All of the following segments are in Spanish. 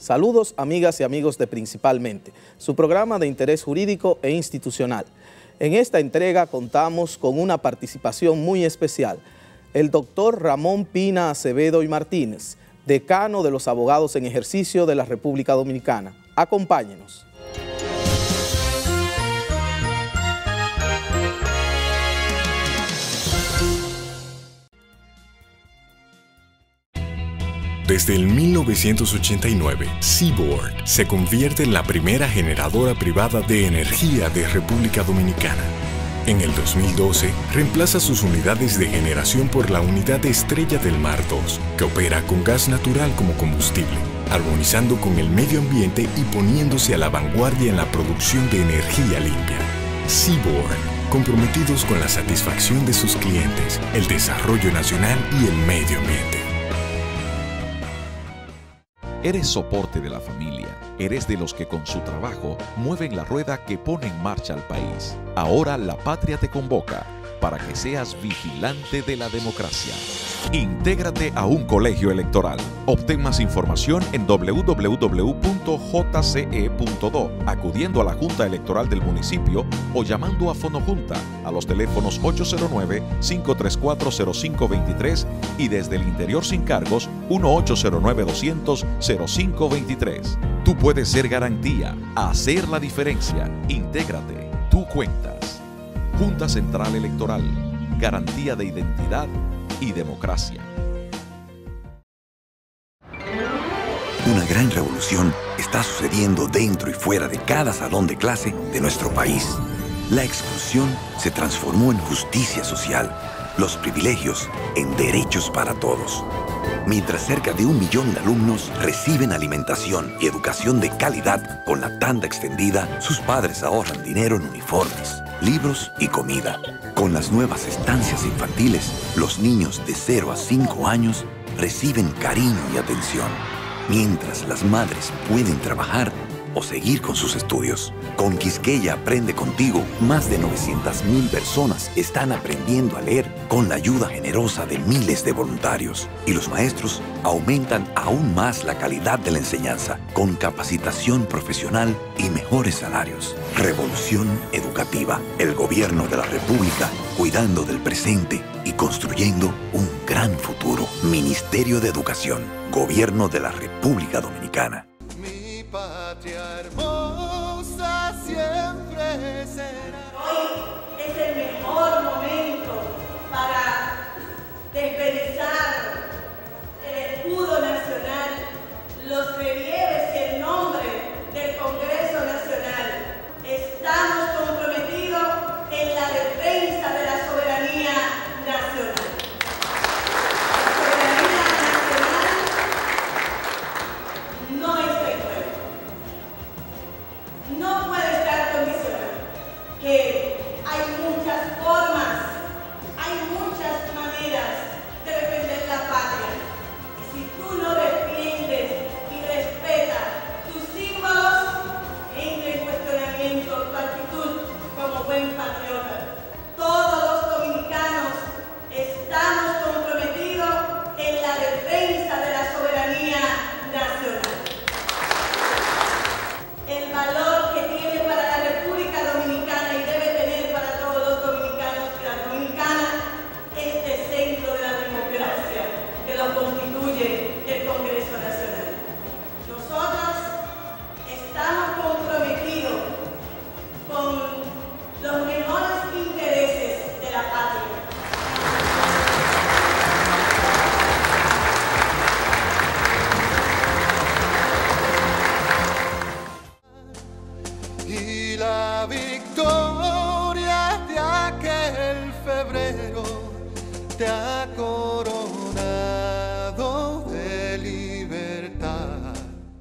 Saludos, amigas y amigos de Principalmente, su programa de interés jurídico e institucional. En esta entrega contamos con una participación muy especial. El doctor Ramón Pina Acevedo y Martínez, decano de los abogados en ejercicio de la República Dominicana. Acompáñenos. Desde el 1989, Seaboard se convierte en la primera generadora privada de energía de República Dominicana. En el 2012, reemplaza sus unidades de generación por la unidad Estrella del Mar 2, que opera con gas natural como combustible, armonizando con el medio ambiente y poniéndose a la vanguardia en la producción de energía limpia. Seaboard, comprometidos con la satisfacción de sus clientes, el desarrollo nacional y el medio ambiente. Eres soporte de la familia. Eres de los que con su trabajo mueven la rueda que pone en marcha al país. Ahora la patria te convoca para que seas vigilante de la democracia. Intégrate a un colegio electoral. Obtén más información en www.jce.do, acudiendo a la Junta Electoral del municipio o llamando a Fonojunta a los teléfonos 809-534-0523 y desde el interior sin cargos 1-809-200-0523. Tú puedes ser garantía, hacer la diferencia. Intégrate, tú cuentas. Junta Central Electoral, garantía de identidad y democracia. Una gran revolución está sucediendo dentro y fuera de cada salón de clase de nuestro país. La exclusión se transformó en justicia social, los privilegios en derechos para todos. Mientras cerca de 1 millón de alumnos reciben alimentación y educación de calidad con la tanda extendida, sus padres ahorran dinero en uniformes, libros y comida. Con las nuevas estancias infantiles, los niños de 0 a 5 años reciben cariño y atención, mientras las madres pueden trabajar o seguir con sus estudios. Con Quisqueya Aprende Contigo, más de 900,000 personas están aprendiendo a leer con la ayuda generosa de miles de voluntarios. Y los maestros aumentan aún más la calidad de la enseñanza, con capacitación profesional y mejores salarios. Revolución educativa. El gobierno de la República, cuidando del presente y construyendo un gran futuro. Ministerio de Educación. Gobierno de la República Dominicana. Patria hermosa siempre será. Hoy es el mejor momento para desvelizar el escudo nacional, los relieves y el nombre del Congreso Nacional. Estamos comprometidos en la defensa de la soberanía nacional. No puede estar condicionado, que hay muchas formas, hay muchas maneras de defender la patria. Y si tú no defiendes y respetas tus símbolos, entra en cuestionamiento tu actitud como buen patriota. Todos los dominicanos estamos comprometidos en la defensa de la soberanía nacional. El valor que tiene para la República Dominicana y debe tener para todos los dominicanos y las dominicanas este centro de la democracia que lo constituye el Congreso Nacional. Nosotros estamos comprometidos con los mejores intereses de la patria. Y la victoria de aquel febrero te ha coronado de libertad.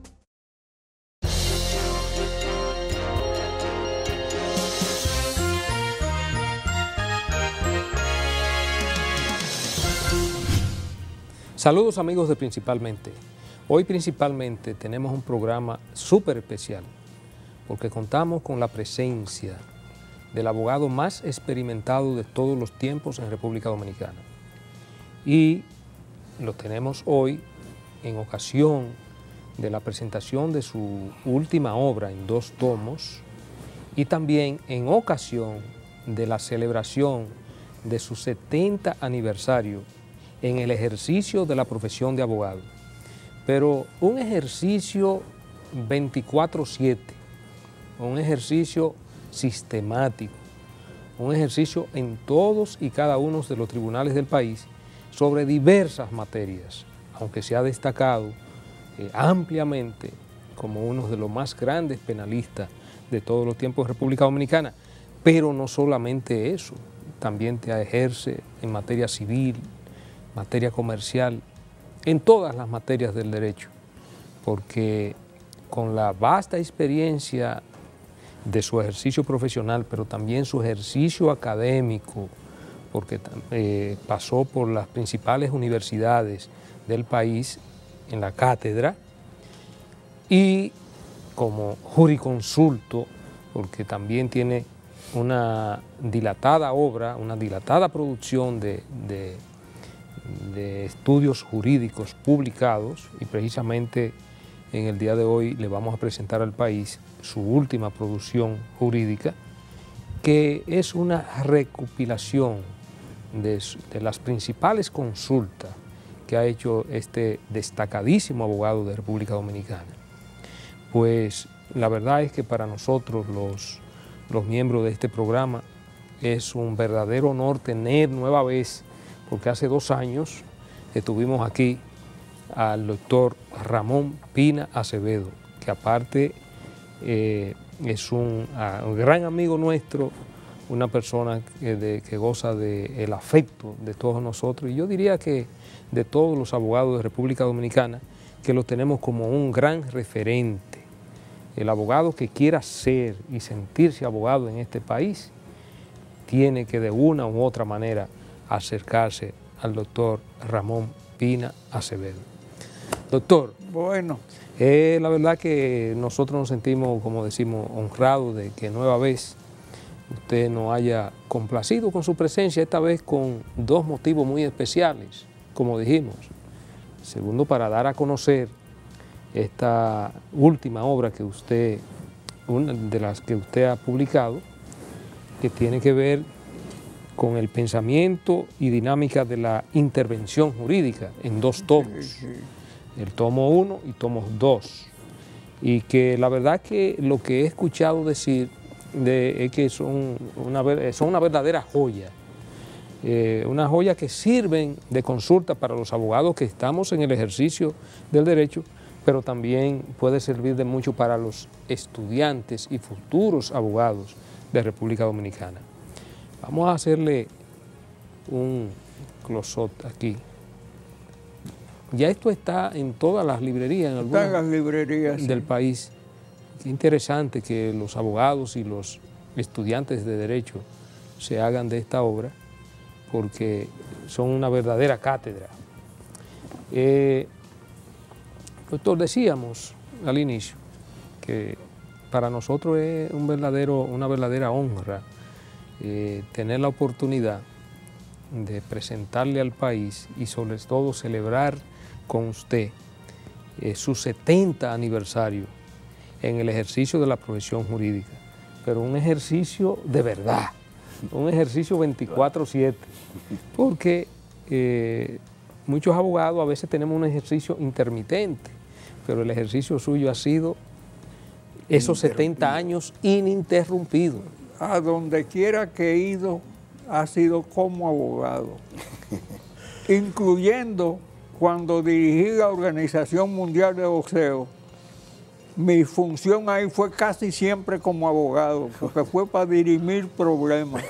Saludos, amigos de Principalmente. Hoy Principalmente tenemos un programa súper especial porque contamos con la presencia del abogado más experimentado de todos los tiempos en República Dominicana. Y lo tenemos hoy en ocasión de la presentación de su última obra en 2 tomos y también en ocasión de la celebración de su 70 aniversario en el ejercicio de la profesión de abogado. Pero un ejercicio 24/7, un ejercicio sistemático, un ejercicio en todos y cada uno de los tribunales del país sobre diversas materias, aunque se ha destacado ampliamente como uno de los más grandes penalistas de todos los tiempos de República Dominicana. Pero no solamente eso, también te ejerce en materia civil, materia comercial, en todas las materias del derecho, porque con la vasta experiencia de su ejercicio profesional, pero también su ejercicio académico, porque pasó por las principales universidades del país en la cátedra, y como jurisconsulto, porque también tiene una dilatada obra, una dilatada producción de estudios jurídicos publicados, y precisamente en el día de hoy le vamos a presentar al país su última producción jurídica, que es una recopilación de las principales consultas que ha hecho este destacadísimo abogado de República Dominicana. Pues la verdad es que para nosotros los miembros de este programa es un verdadero honor tener nueva vez, porque hace 2 años estuvimos aquí al doctor Ramón Pina Acevedo, que aparte es un gran amigo nuestro, una persona que goza del afecto de todos nosotros, y yo diría que de todos los abogados de República Dominicana, que lo tenemos como un gran referente. El abogado que quiera ser y sentirse abogado en este país tiene que de una u otra manera acercarse al doctor Ramón Pina Acevedo. Doctor, bueno, la verdad que nosotros nos sentimos, como decimos, honrados de que nueva vez usted nos haya complacido con su presencia, esta vez con 2 motivos muy especiales, como dijimos. Segundo, para dar a conocer esta última obra que usted, una de las que usted ha publicado, que tiene que ver con el pensamiento y dinámica de la intervención jurídica en 2 tomos, el tomo 1 y tomo 2, y que la verdad que lo que he escuchado decir es que son una verdadera joya, una joya que sirven de consulta para los abogados que estamos en el ejercicio del derecho, pero también puede servir de mucho para los estudiantes y futuros abogados de República Dominicana. Vamos a hacerle un close-up aquí. Ya esto está en todas las librerías, en algunas librerías del país. Qué interesante que los abogados y los estudiantes de Derecho se hagan de esta obra, porque son una verdadera cátedra. Doctor, decíamos al inicio que para nosotros es una verdadera honra tener la oportunidad de presentarle al país y sobre todo celebrar con usted su 70 aniversario en el ejercicio de la profesión jurídica, pero un ejercicio de verdad, un ejercicio 24/7, porque muchos abogados a veces tenemos un ejercicio intermitente, pero el ejercicio suyo ha sido esos 70 años ininterrumpidos. A donde quiera que he ido ha sido como abogado, incluyendo cuando dirigí la Organización Mundial de Boxeo. Mi función ahí fue casi siempre como abogado, porque fue para dirimir problemas.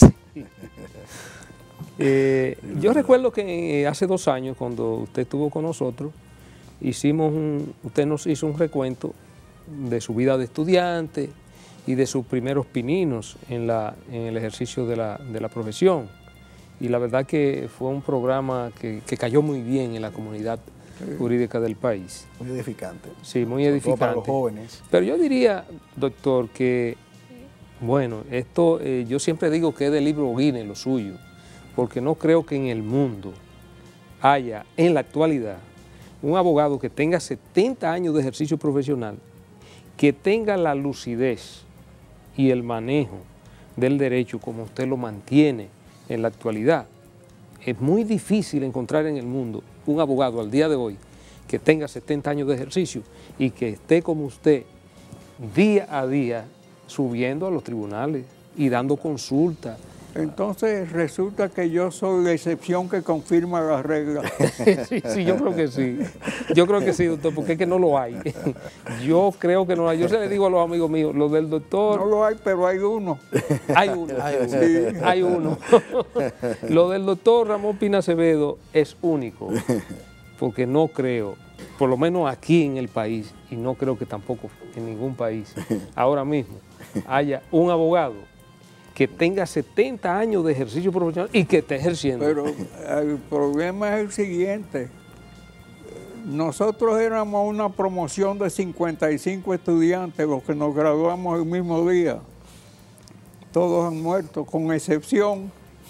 Yo recuerdo que hace 2 años, cuando usted estuvo con nosotros, usted nos hizo un recuento de su vida de estudiante y de sus primeros pininos en el ejercicio de la profesión. Y la verdad que fue un programa que cayó muy bien en la comunidad jurídica del país. Muy edificante. Sí, muy edificante. Para los jóvenes. Pero yo diría, doctor, que, bueno, esto yo siempre digo que es del libro Guinness lo suyo, porque no creo que en el mundo haya, en la actualidad, un abogado que tenga 70 años de ejercicio profesional, que tenga la lucidez y el manejo del derecho como usted lo mantiene en la actualidad. Es muy difícil encontrar en el mundo un abogado al día de hoy que tenga 70 años de ejercicio y que esté como usted día a día subiendo a los tribunales y dando consultas. Entonces resulta que yo soy la excepción que confirma la regla. Sí, yo creo que sí. Yo creo que sí, doctor, porque es que no lo hay. Yo creo que no lo hay. Yo se le digo a los amigos míos, lo del doctor... No lo hay, pero hay uno. Hay uno, Sí. hay uno. Lo del doctor Ramón Pina Acevedo es único, porque no creo, por lo menos aquí en el país, y no creo que tampoco en ningún país, ahora mismo, haya un abogado que tenga 70 años de ejercicio profesional y que esté ejerciendo. Pero el problema es el siguiente. Nosotros éramos una promoción de 55 estudiantes, los que nos graduamos el mismo día. Todos han muerto, con excepción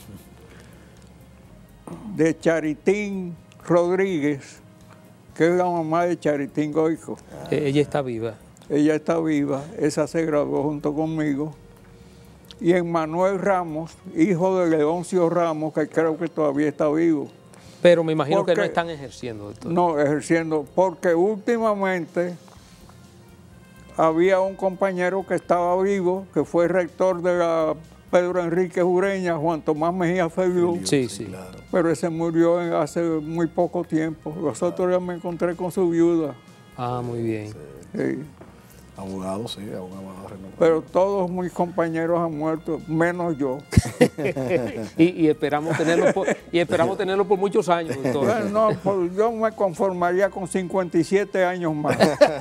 de Charitín Rodríguez, que es la mamá de Charitín Goico. Ella está viva. Ella está viva, esa se graduó junto conmigo. Y en Manuel Ramos, hijo de Leoncio Ramos, que creo que todavía está vivo. Pero me imagino que no Porque- están ejerciendo, doctor. No, ejerciendo, porque últimamente había un compañero que estaba vivo, que fue rector de la Pedro Enrique Ureña, Juan Tomás Mejía Feliu, Sí, sí. Claro. pero ese murió hace muy poco tiempo. Los otros días me encontré con su viuda. Ah, muy bien. Sí. Abogado, sí, abogado renombrado. Pero todos mis compañeros han muerto, menos yo. y esperamos tenerlo por muchos años, doctor. Bueno, no, pues yo me conformaría con 57 años más.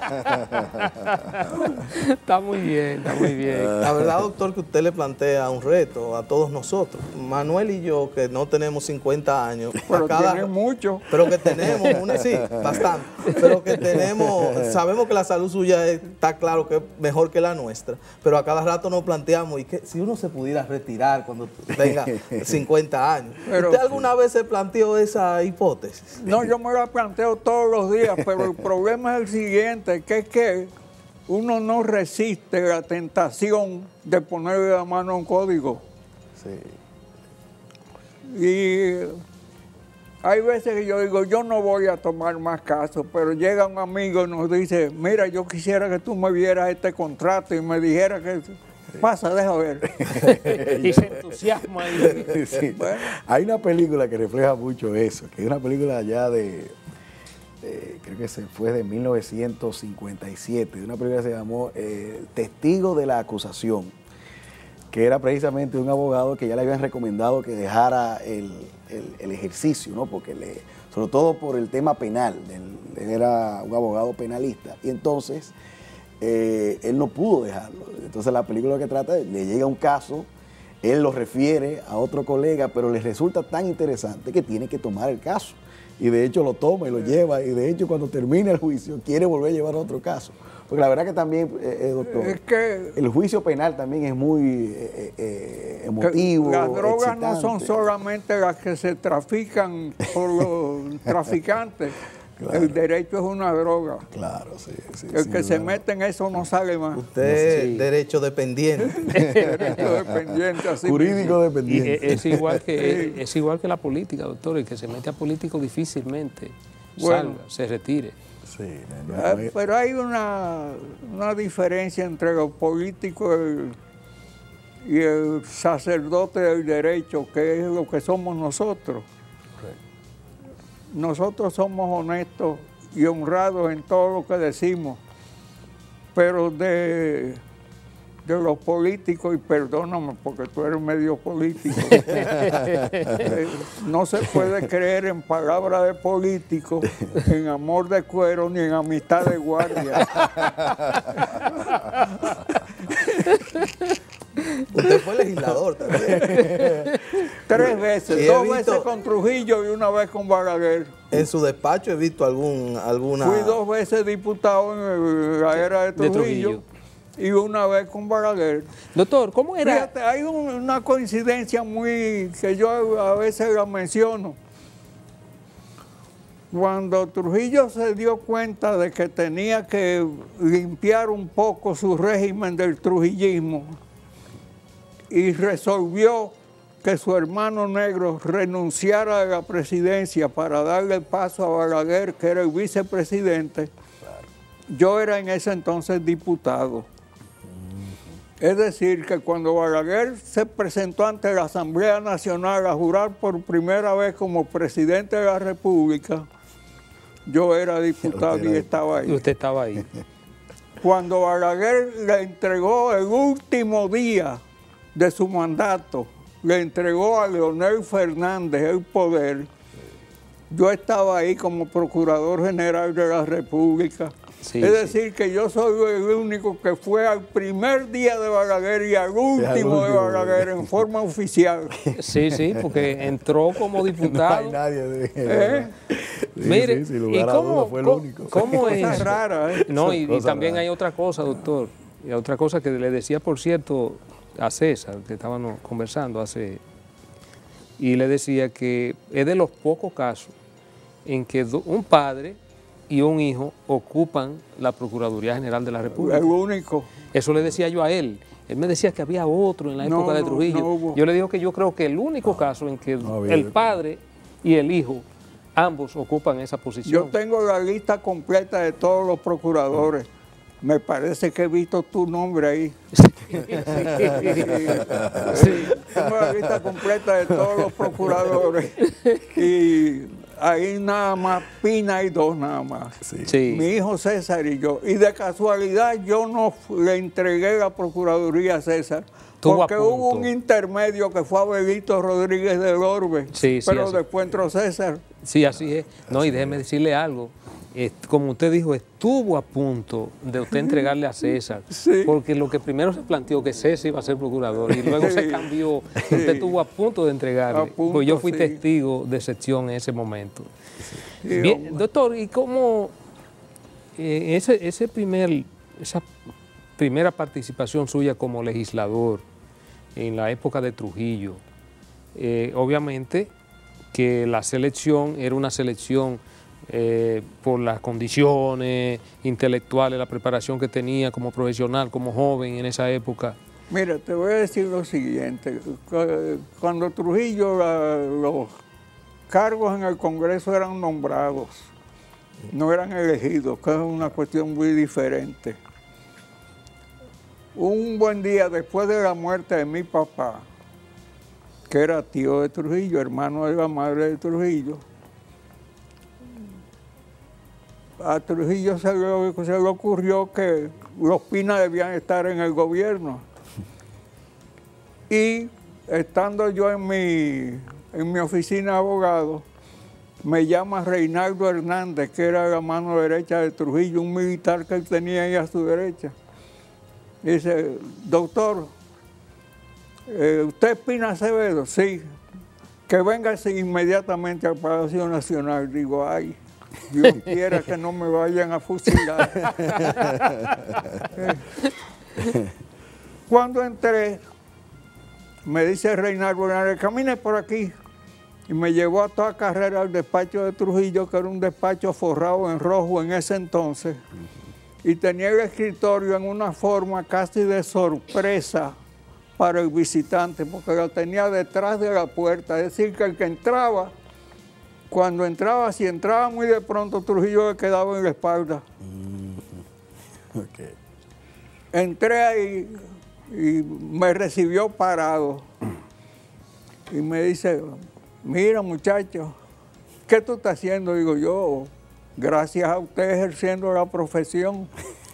Está muy bien, está muy bien. La verdad, doctor, que usted le plantea un reto a todos nosotros. Manuel y yo, que no tenemos 50 años, Pero a cada- tiene mucho. pero que tenemos, sí, bastante, pero que tenemos, sabemos que la salud suya está claro que es mejor que la nuestra, pero a cada rato nos planteamos, y que si uno se pudiera retirar cuando tenga 50 años. Pero- ¿Usted alguna vez se planteó esa hipótesis? No, yo me la planteo todos los días, pero el problema es el siguiente, que es que uno no resiste la tentación de ponerle la mano a un código. Sí. Y hay veces que yo digo, yo no voy a tomar más caso, pero llega un amigo y nos dice, mira, yo quisiera que tú me vieras este contrato y me dijeras que... Pasa, deja ver. Y se entusiasma. Y... Sí. Bueno. Hay una película que refleja mucho eso, que es una película ya creo que se fue de 1957, una película que se llamó Testigo de la Acusación, que era precisamente un abogado que ya le habían recomendado que dejara el ejercicio, ¿no? Porque sobre todo por el tema penal, él era un abogado penalista, y entonces él no pudo dejarlo. Entonces la película que trata, le llega un caso, él lo refiere a otro colega, pero le resulta tan interesante que tiene que tomar el caso. Y de hecho lo toma y lo lleva, y de hecho cuando termina el juicio quiere volver a llevar otro caso. Porque la verdad que también, doctor, Es que el juicio penal también es muy emotivo, las drogas no excitante. son solamente las que se trafican por los traficantes. Claro. El derecho es una droga. Claro, sí. sí, El sin que se duda. mete en eso no sale más. Usted Sí. derecho dependiente. Derecho dependiente, así Jurídico Y dependiente. es igual que la política, doctor. El que se mete a político difícilmente Bueno. salga, se retire. Sí, Ah, pero hay una diferencia entre los políticos y el sacerdote del derecho, que es lo que somos nosotros. Nosotros somos honestos y honrados en todo lo que decimos, pero de los políticos, y perdóname porque tú eres medio político, no se puede creer en palabras de político, en amor de cuero ni en amistad de guardia. Usted fue legislador también. 3 veces, Y he 2 visto- veces con Trujillo y 1 vez con Balaguer. En su despacho he visto alguna... Fui 2 veces diputado en la era de De Trujillo, y 1 vez con Balaguer. Doctor, ¿cómo era? Fíjate, hay una coincidencia muy que yo a veces la menciono. Cuando Trujillo se dio cuenta de que tenía que limpiar un poco su régimen del trujillismo y resolvió que su hermano negro renunciara a la presidencia para darle paso a Balaguer, que era el vicepresidente, yo era en ese entonces diputado. Es decir, que cuando Balaguer se presentó ante la Asamblea Nacional a jurar por primera vez como presidente de la República, yo era diputado y estaba ahí. Y usted estaba ahí. Cuando Balaguer le entregó el último día de su mandato, le entregó a Leonel Fernández el poder, yo estaba ahí como Procurador General de la República. Sí, es decir, que yo soy el único que fue al primer día de Balaguer y al último de Balaguer en forma oficial. Sí, sí, porque entró como diputado. No hay nadie de... Mire, sí, ¿y cómo es? Rara, No, y también hay otra cosa, doctor, y otra cosa que le decía, por cierto, a César, que estábamos conversando y le decía que es de los pocos casos en que un padre y un hijo ocupan la Procuraduría General de la República. El único. Eso le decía yo a él. Él me decía que había otro en la época de Trujillo. No yo le digo que yo creo que el único caso en que el padre y el hijo, ambos ocupan esa posición. Yo tengo la lista completa de todos los procuradores. Me parece que he visto tu nombre ahí. Sí. Tengo la lista completa de todos los procuradores. Y ahí nada más, Pina hay dos nada más. Sí. Mi hijo César y yo. Y de casualidad yo no le entregué la Procuraduría a César. Porque hubo un intermedio que fue Abelito Rodríguez del Orbe. Pero después entró César. Sí, así es. No, y déjeme decirle algo. Como usted dijo, estuvo a punto de usted entregarle a César, porque lo que primero se planteó que César iba a ser procurador y luego se cambió, usted estuvo a punto de entregarle, pues yo fui testigo de excepción en ese momento. Bien, doctor, ¿y cómo esa primera participación suya como legislador en la época de Trujillo, obviamente que la selección era una selección por las condiciones intelectuales, la preparación que tenía como profesional, como joven en esa época? Mira, te voy a decir lo siguiente. Cuando Trujillo, los cargos en el Congreso eran nombrados, no eran elegidos, que es una cuestión muy diferente. Un buen día después de la muerte de mi papá, que era tío de Trujillo, hermano de la madre de Trujillo, a Trujillo se le ocurrió que los Pina debían estar en el gobierno. Y estando yo en mi oficina de abogado, me llama Reinaldo Hernández, que era la mano derecha de Trujillo, un militar que él tenía ahí a su derecha. Y dice, doctor, ¿usted es Pina Acevedo? Sí. Que venga inmediatamente al Palacio Nacional. Digo, ay, Dios quiera que no me vayan a fusilar. Cuando entré, me dice Reinaldo, camine por aquí. Y me llevó a toda carrera al despacho de Trujillo, que era un despacho forrado en rojo en ese entonces. Y tenía el escritorio en una forma casi de sorpresa para el visitante, porque lo tenía detrás de la puerta. Es decir, que el que entraba, cuando entraba, si entraba muy de pronto, Trujillo le quedaba en la espalda. Okay. Entré ahí y me recibió parado. Y me dice, mira muchacho, ¿qué tú estás haciendo? Digo yo, gracias a usted ejerciendo la profesión.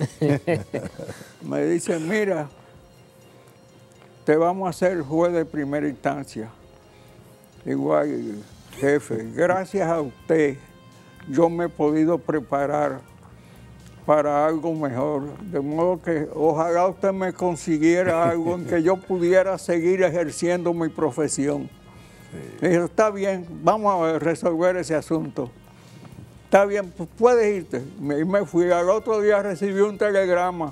Me dice, mira, te vamos a hacer juez de primera instancia. Igual, jefe, gracias a usted yo me he podido preparar para algo mejor. De modo que ojalá usted me consiguiera algo en que yo pudiera seguir ejerciendo mi profesión. Sí. Dijo, está bien, vamos a resolver ese asunto. Está bien, pues puedes irte. Y me fui. Al otro día recibí un telegrama.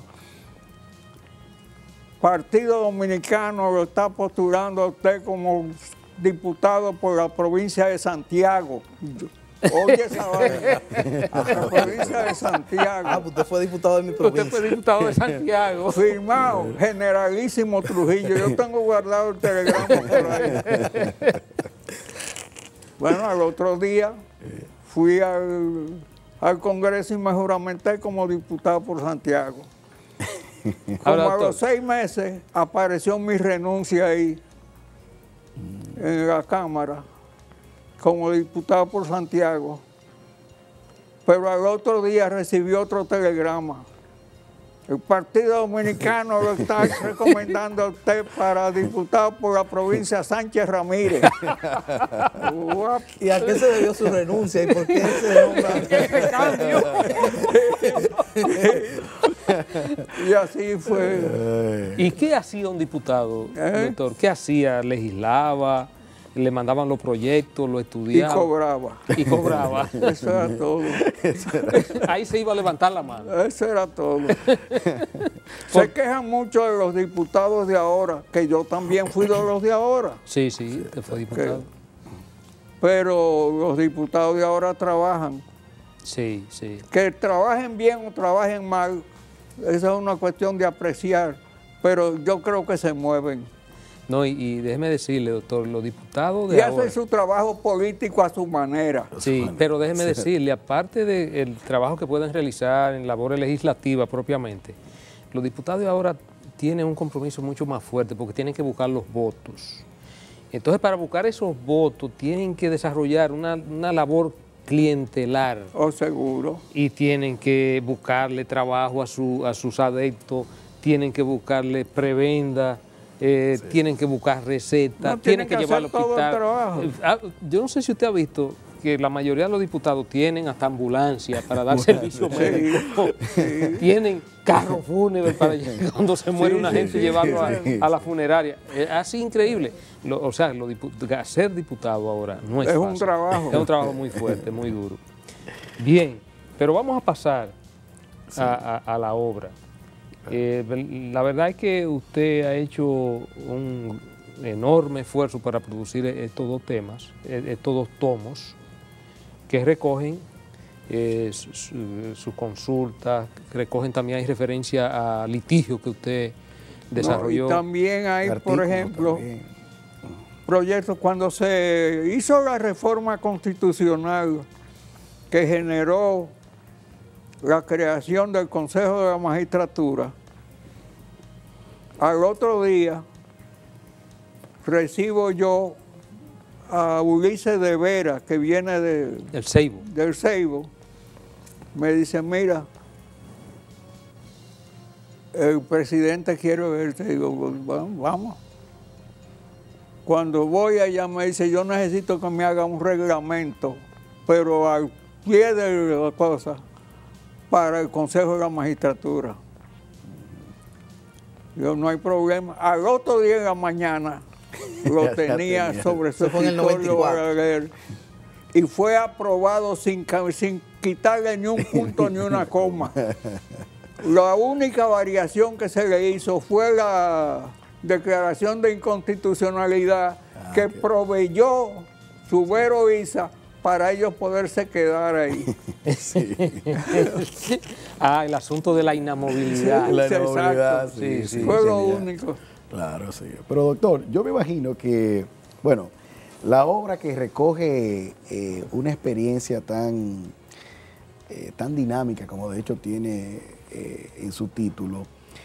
Partido Dominicano lo está postulando a usted como diputado por la provincia de Santiago. Oye esa vaina. A la provincia de Santiago. Ah, pues usted fue diputado de mi provincia. Usted fue diputado de Santiago. Firmado, Generalísimo Trujillo. Yo tengo guardado el telegrama por ahí. Bueno, al otro día fui al Congreso y me juramenté como diputado por Santiago. Como a los 6 meses apareció mi renuncia ahí en la Cámara como diputado por Santiago. Pero al otro día recibí otro telegrama. El Partido Dominicano lo está recomendando a usted para diputado por la provincia Sánchez Ramírez. ¿Y a qué se debió su renuncia y por qué ese nombre? ¡Ese cambio! Y así fue. ¿Y qué hacía un diputado, doctor? ¿Qué hacía? ¿Legislaba? ¿Le mandaban los proyectos? ¿Lo estudiaba? Y cobraba. Y cobraba. Eso era todo. Ahí se iba a levantar la mano. Eso era todo. Se quejan mucho de los diputados de ahora, que yo también fui de los de ahora. Sí, sí, usted fue diputado. Pero los diputados de ahora trabajan. Sí, sí. Que trabajen bien o trabajen mal, esa es una cuestión de apreciar, pero yo creo que se mueven. No, y déjeme decirle, doctor, los diputados de Y ahora... hacen su trabajo político a su manera. Sí, pero déjeme decirle, aparte del trabajo que pueden realizar en labores legislativas propiamente, los diputados de ahora tienen un compromiso mucho más fuerte porque tienen que buscar los votos. Entonces, para buscar esos votos, tienen que desarrollar una labor clientelar. Oh, seguro. Y tienen que buscarle trabajo a sus adeptos, tienen que buscarle prebenda, tienen que buscar recetas, No, tienen que llevar al hacer todo el hospital. trabajo. Yo no sé si usted ha visto que la mayoría de los diputados tienen hasta ambulancia para dar servicio médico, tienen carro fúnebre para cuando se muere una gente llevarlo a la funeraria. Es así increíble. O sea, ser diputado ahora no es fácil. Un trabajo. Es un trabajo muy fuerte, muy duro. Bien, pero vamos a pasar a la obra. La verdad es que usted ha hecho un enorme esfuerzo para producir estos dos temas, estos dos tomos, que recogen sus consultas, recogen también, hay referencia a litigios que usted desarrolló. Y también hay, por ejemplo, proyectos cuando se hizo la reforma constitucional que generó la creación del Consejo de la Magistratura. Al otro día recibo yo a Ulises de Vera, que viene del Ceibo. Me dice, mira, el presidente quiere verte. Digo, bueno, vamos. Cuando voy allá me dice, yo necesito que me haga un reglamento, pero al pie de la cosa, para el Consejo de la Magistratura. Yo, no hay problema. Al otro día de la mañana lo tenía sobre su escritorio para leer y fue aprobado sin quitarle ni un punto ni una coma. La única variación que se le hizo fue la declaración de inconstitucionalidad que proveyó Subero Isa para ellos poderse quedar ahí. Sí. El asunto de la inamovilidad. La inamovilidad, sí, fue lo único. Claro, sí. Pero doctor, yo me imagino que, bueno, la obra que recoge una experiencia tan dinámica como de hecho tiene en su título,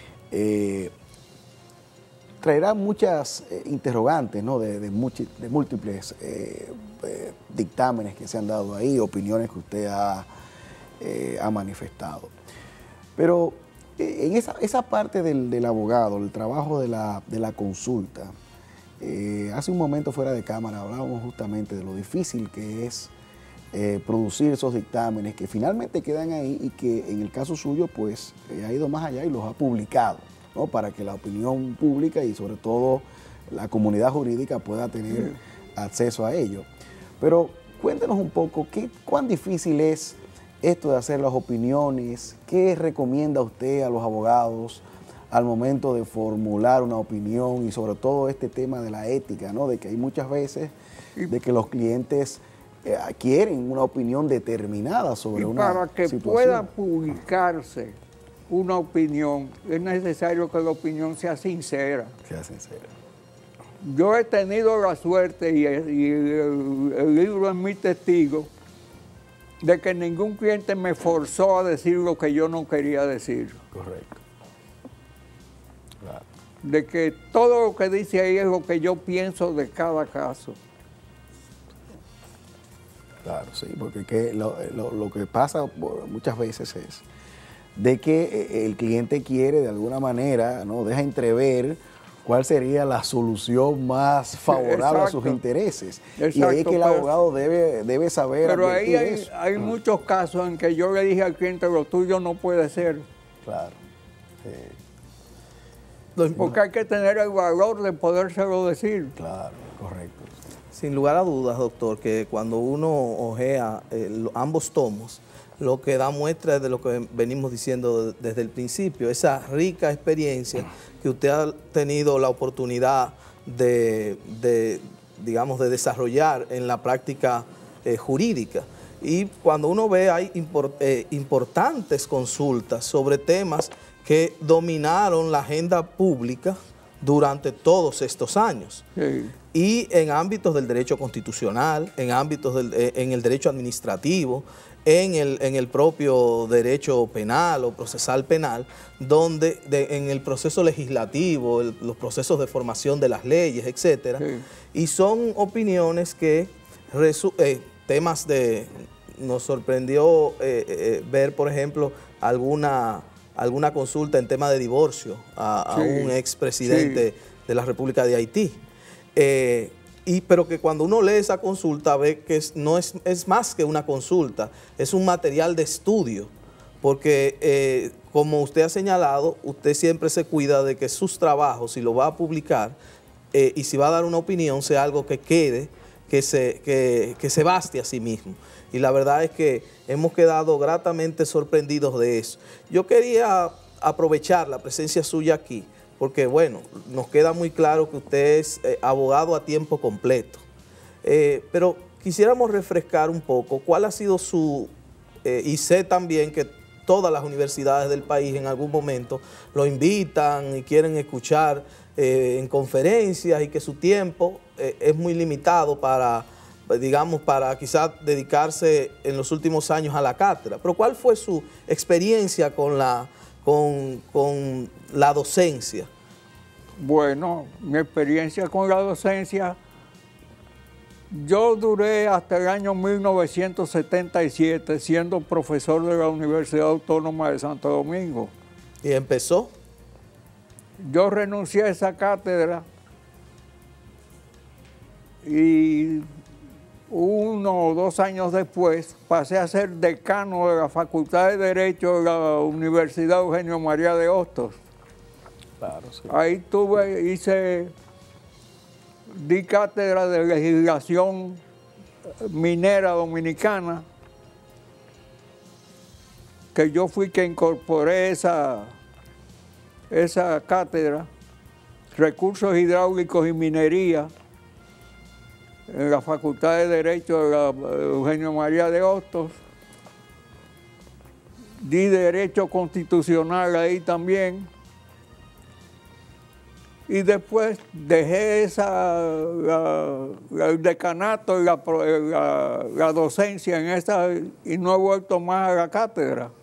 traerá muchas interrogantes, ¿no? de múltiples dictámenes que se han dado ahí, opiniones que usted ha manifestado. Pero en esa parte del abogado, el trabajo de la consulta, hace un momento fuera de cámara hablábamos justamente de lo difícil que es producir esos dictámenes que finalmente quedan ahí y que en el caso suyo pues ha ido más allá y los ha publicado, ¿no? Para que la opinión pública y sobre todo la comunidad jurídica pueda tener acceso a ello. Pero cuéntenos un poco cuán difícil es esto de hacer las opiniones, qué recomienda usted a los abogados al momento de formular una opinión y sobre todo este tema de la ética, ¿no? De que hay muchas veces de que los clientes quieren una opinión determinada sobre una para que situación. pueda publicarse una opinión, es necesario que la opinión sea sincera. Sea sincera. Yo he tenido la suerte, y el libro es mi testigo, de que ningún cliente me forzó a decir lo que yo no quería decir. Correcto. Claro. De que todo lo que dice ahí es lo que yo pienso de cada caso. Claro, sí, porque lo que pasa muchas veces es de que el cliente quiere de alguna manera, ¿no?, deja entrever cuál sería la solución más favorable a sus intereses. Exacto, y ahí es que el abogado debe saber. Pero ahí hay muchos casos en que yo le dije al cliente, lo tuyo no puede ser. Claro. Porque hay que tener el valor de podérselo decir. Claro, correcto. Sin lugar a dudas, doctor, que cuando uno ojea ambos tomos, lo que da muestra es de lo que venimos diciendo desde el principio, esa rica experiencia que usted ha tenido la oportunidad digamos, de desarrollar en la práctica jurídica. Y cuando uno ve, hay importantes consultas sobre temas que dominaron la agenda pública durante todos estos años. Sí. Y en ámbitos del derecho constitucional, en ámbitos en el derecho administrativo, en el propio derecho penal o procesal penal, donde en el proceso legislativo, los procesos de formación de las leyes, etcétera. Sí. Y son opiniones que temas de... Nos sorprendió ver, por ejemplo, alguna consulta en tema de divorcio a Sí. un expresidente de la República de Haití. Pero que cuando uno lee esa consulta ve que es más que una consulta, es un material de estudio, porque como usted ha señalado, usted siempre se cuida de que sus trabajos, si lo va a publicar y si va a dar una opinión, sea algo que quede, que se baste a sí mismo. Y la verdad es que hemos quedado gratamente sorprendidos de eso. Yo quería aprovechar la presencia suya aquí, porque bueno, nos queda muy claro que usted es abogado a tiempo completo. Pero quisiéramos refrescar un poco cuál ha sido y sé también que todas las universidades del país en algún momento lo invitan y quieren escuchar en conferencias y que su tiempo es muy limitado para quizás dedicarse en los últimos años a la cátedra. Pero ¿cuál fue su experiencia con la docencia? Bueno, mi experiencia con la docencia, yo duré hasta el año 1977 siendo profesor de la Universidad Autónoma de Santo Domingo. ¿Y empezó? Yo renuncié a esa cátedra y 1 o 2 años después pasé a ser decano de la Facultad de Derecho de la Universidad Eugenio María de Hostos. Claro, sí. Ahí di cátedra de legislación minera dominicana, que yo fui que incorporé esa cátedra, recursos hidráulicos y minería, en la Facultad de Derecho de la Eugenio María de Hostos. Di Derecho Constitucional ahí también. Y después dejé el decanato y la docencia en esa y no he vuelto más a la cátedra.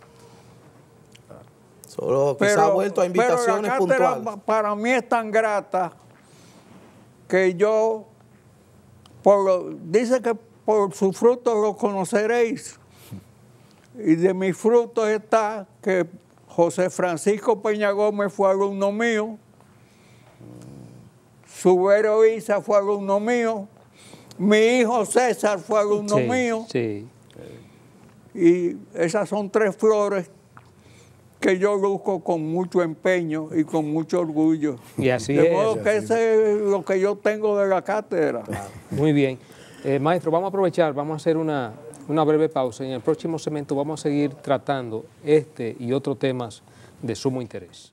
Solo quizá ha vuelto a invitaciones pero la cátedra puntuales. Para mí es tan grata que yo, dice que por sus frutos los conoceréis. Y de mis frutos está que José Francisco Peña Gómez fue alumno mío, Subero Isa fue alumno mío, mi hijo César fue alumno mío. Sí. Y esas son 3 flores que yo luzco con mucho empeño y con mucho orgullo. Y así de es. modo que ese es lo que yo tengo de la cátedra. Muy bien. Maestro, vamos a aprovechar, vamos a hacer una breve pausa. En el próximo segmento vamos a seguir tratando este y otros temas de sumo interés.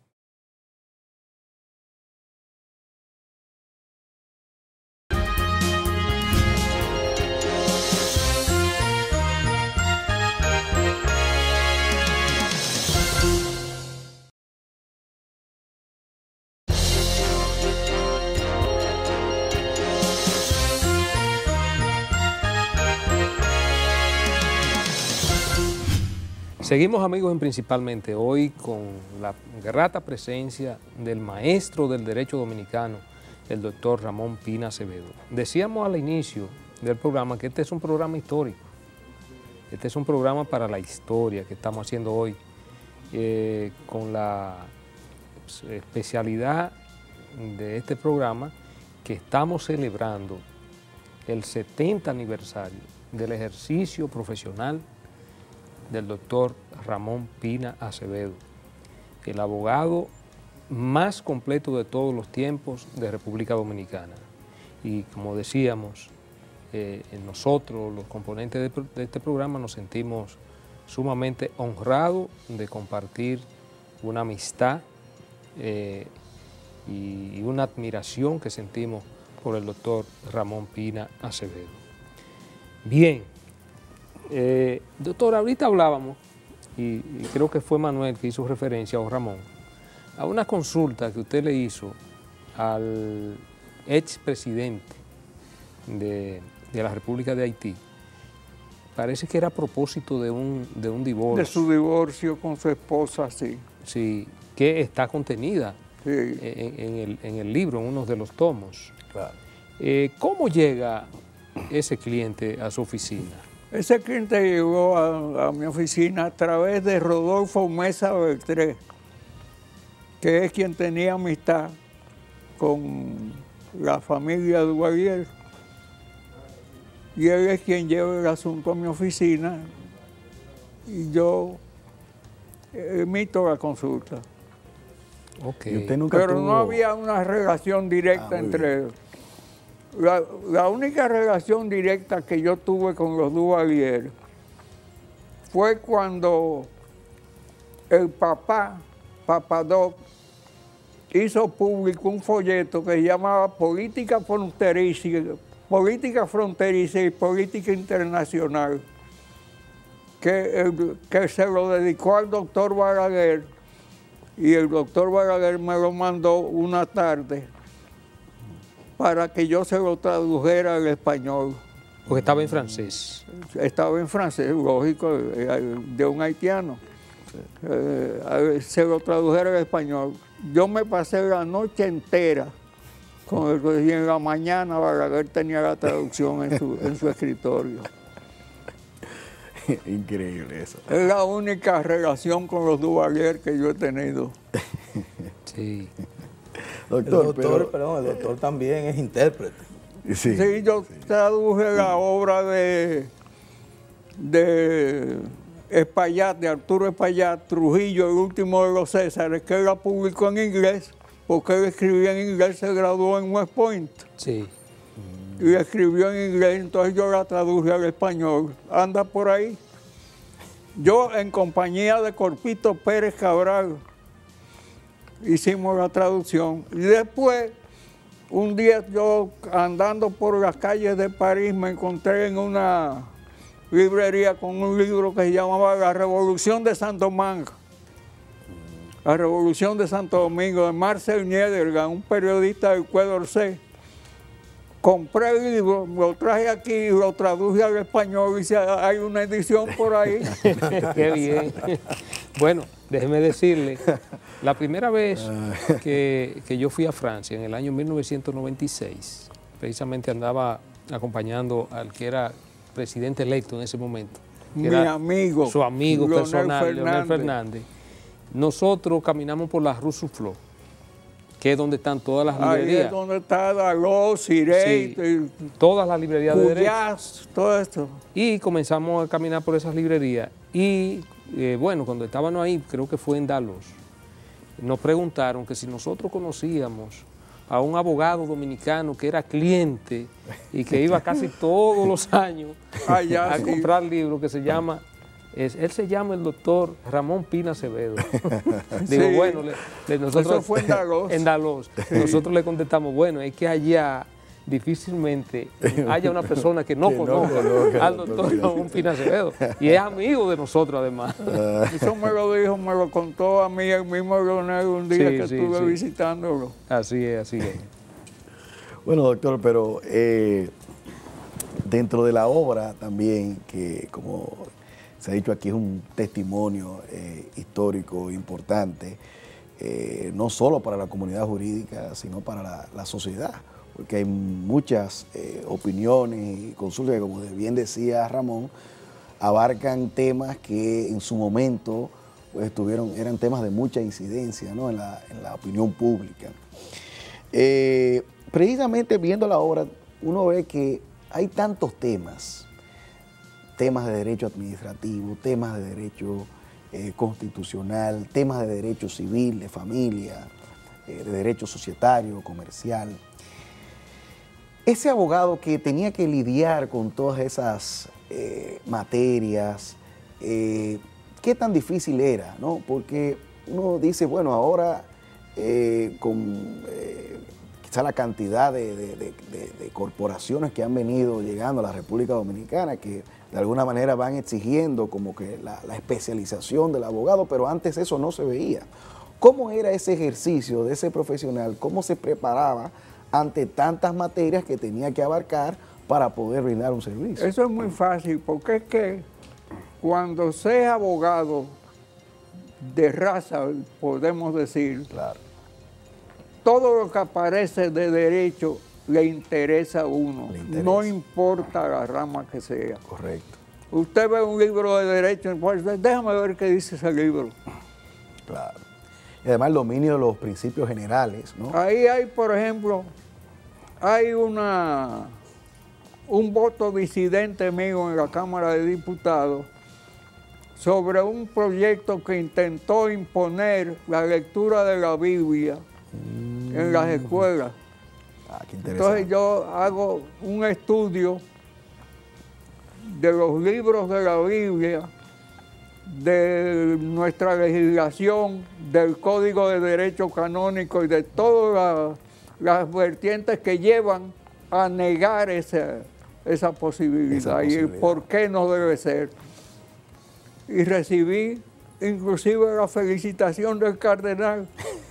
Seguimos, amigos, en Principalmente, hoy con la grata presencia del maestro del derecho dominicano, el doctor Ramón Pina Acevedo. Decíamos al inicio del programa que este es un programa histórico. Este es un programa para la historia que estamos haciendo hoy, con la especialidad de este programa que estamos celebrando el 70 aniversario del ejercicio profesional del doctor Ramón Pina Acevedo, el abogado más completo de todos los tiempos de República Dominicana. Y como decíamos, nosotros, los componentes de este programa, nos sentimos sumamente honrados de compartir una amistad y una admiración que sentimos por el doctor Ramón Pina Acevedo. Bien, doctor, ahorita hablábamos, y creo que fue Manuel que hizo referencia, o Ramón, a una consulta que usted le hizo al expresidente de la República de Haití. Parece que era a propósito de un divorcio. De su divorcio con su esposa, sí. Sí, que está contenida Sí. en el libro, en uno de los tomos. Claro. ¿Cómo llega ese cliente a su oficina? Ese cliente llegó a mi oficina a través de Rodolfo Mesa Beltré, que es quien tenía amistad con la familia Duvalier. Y él es quien lleva el asunto a mi oficina y yo emito la consulta. Ok. ¿Y usted nunca Pero tuvo... no había una relación directa entre ellos. La única relación directa que yo tuve con los Duvalier fue cuando el Papadoc, hizo público un folleto que se llamaba Política Fronteriza y Política Internacional, que se lo dedicó al doctor Balaguer, y el doctor Balaguer me lo mandó una tarde para que yo se lo tradujera al español. Porque estaba en francés. Estaba en francés, lógico, de un haitiano. Se lo tradujera al español. Yo me pasé la noche entera con y en la mañana Balaguer tenía la traducción en su escritorio. Increíble eso. Es la única relación con los Duvalier que yo he tenido. Sí. Doctor, el doctor también es intérprete. Sí, Sí, yo traduje la obra de Espaillat, de Arturo Espaillat, Trujillo, el último de los Césares, que él la publicó en inglés, porque él escribía en inglés, se graduó en West Point. Sí. Y escribió en inglés, entonces yo la traduje al español. Anda por ahí. Yo, en compañía de Corpito Pérez Cabral, hicimos la traducción. Y después, un día yo, andando por las calles de París, me encontré en una librería con un libro que se llamaba La Revolución de Santo Domingo. La Revolución de Santo Domingo, de Marcel Niedergang, un periodista del Cuedorcé. Compré el libro, lo traje aquí y lo traduje al español y hay una edición por ahí. Qué bien. Bueno, déjeme decirle, la primera vez que yo fui a Francia, en el año 1996, precisamente andaba acompañando al que era presidente electo en ese momento. Mi amigo. Su amigo Leonel personal, Leonel Fernández. Nosotros caminamos por la Rue Soufflot, que es donde están todas las librerías. Ahí es donde está Dalot, Sirey, Sí, todas las librerías de derecho. Cuyas, todo esto. Y comenzamos a caminar por esas librerías. Y bueno, cuando estábamos ahí, creo que fue en Dalot, nos preguntaron que si nosotros conocíamos a un abogado dominicano que era cliente y que iba casi todos los años a comprar libros, que se llama... Él se llama el doctor Ramón Pina Acevedo. Digo, Sí. bueno, nosotros, Eso fue en Dalot. En Dalot. Nosotros le contestamos, bueno, es que allá difícilmente haya una persona que no conozca al doctor Ramón Pina Acevedo. Y es amigo de nosotros, además. Eso me lo contó a mí el mismo Leonel un día que estuve visitándolo. Así es, así es. Bueno, doctor, pero dentro de la obra también, que como se ha dicho aquí, es un testimonio histórico importante, no solo para la comunidad jurídica, sino para la sociedad, porque hay muchas opiniones y consultas que, como bien decía Ramón, abarcan temas que en su momento pues, eran temas de mucha incidencia, ¿no? en la opinión pública. Precisamente viendo la obra, uno ve que hay tantos temas de derecho administrativo, temas de derecho constitucional, temas de derecho civil, de familia, de derecho societario, comercial. Ese abogado que tenía que lidiar con todas esas materias, ¿qué tan difícil era, ¿no? Porque uno dice, bueno, ahora con quizá la cantidad de corporaciones que han venido llegando a la República Dominicana, que de alguna manera van exigiendo como que la especialización del abogado, pero antes eso no se veía. ¿Cómo era ese ejercicio de ese profesional? ¿Cómo se preparaba ante tantas materias que tenía que abarcar para poder brindar un servicio? Eso es muy fácil, porque es que cuando se es abogado de raza, podemos decir, claro, todo lo que aparece de derecho le interesa a uno, no importa la rama que sea. Correcto. Usted ve un libro de derecho, pues déjame ver qué dice ese libro. Claro. Y además el dominio de los principios generales, ¿no? Ahí hay, por ejemplo, hay un voto disidente mío en la Cámara de Diputados sobre un proyecto que intentó imponer la lectura de la Biblia en las escuelas. Qué interesante. Entonces yo hago un estudio de los libros de la Biblia, de nuestra legislación, del Código de Derecho Canónico y de todas las vertientes que llevan a negar esa posibilidad y el por qué no debe ser. Y recibí inclusive la felicitación del cardenal.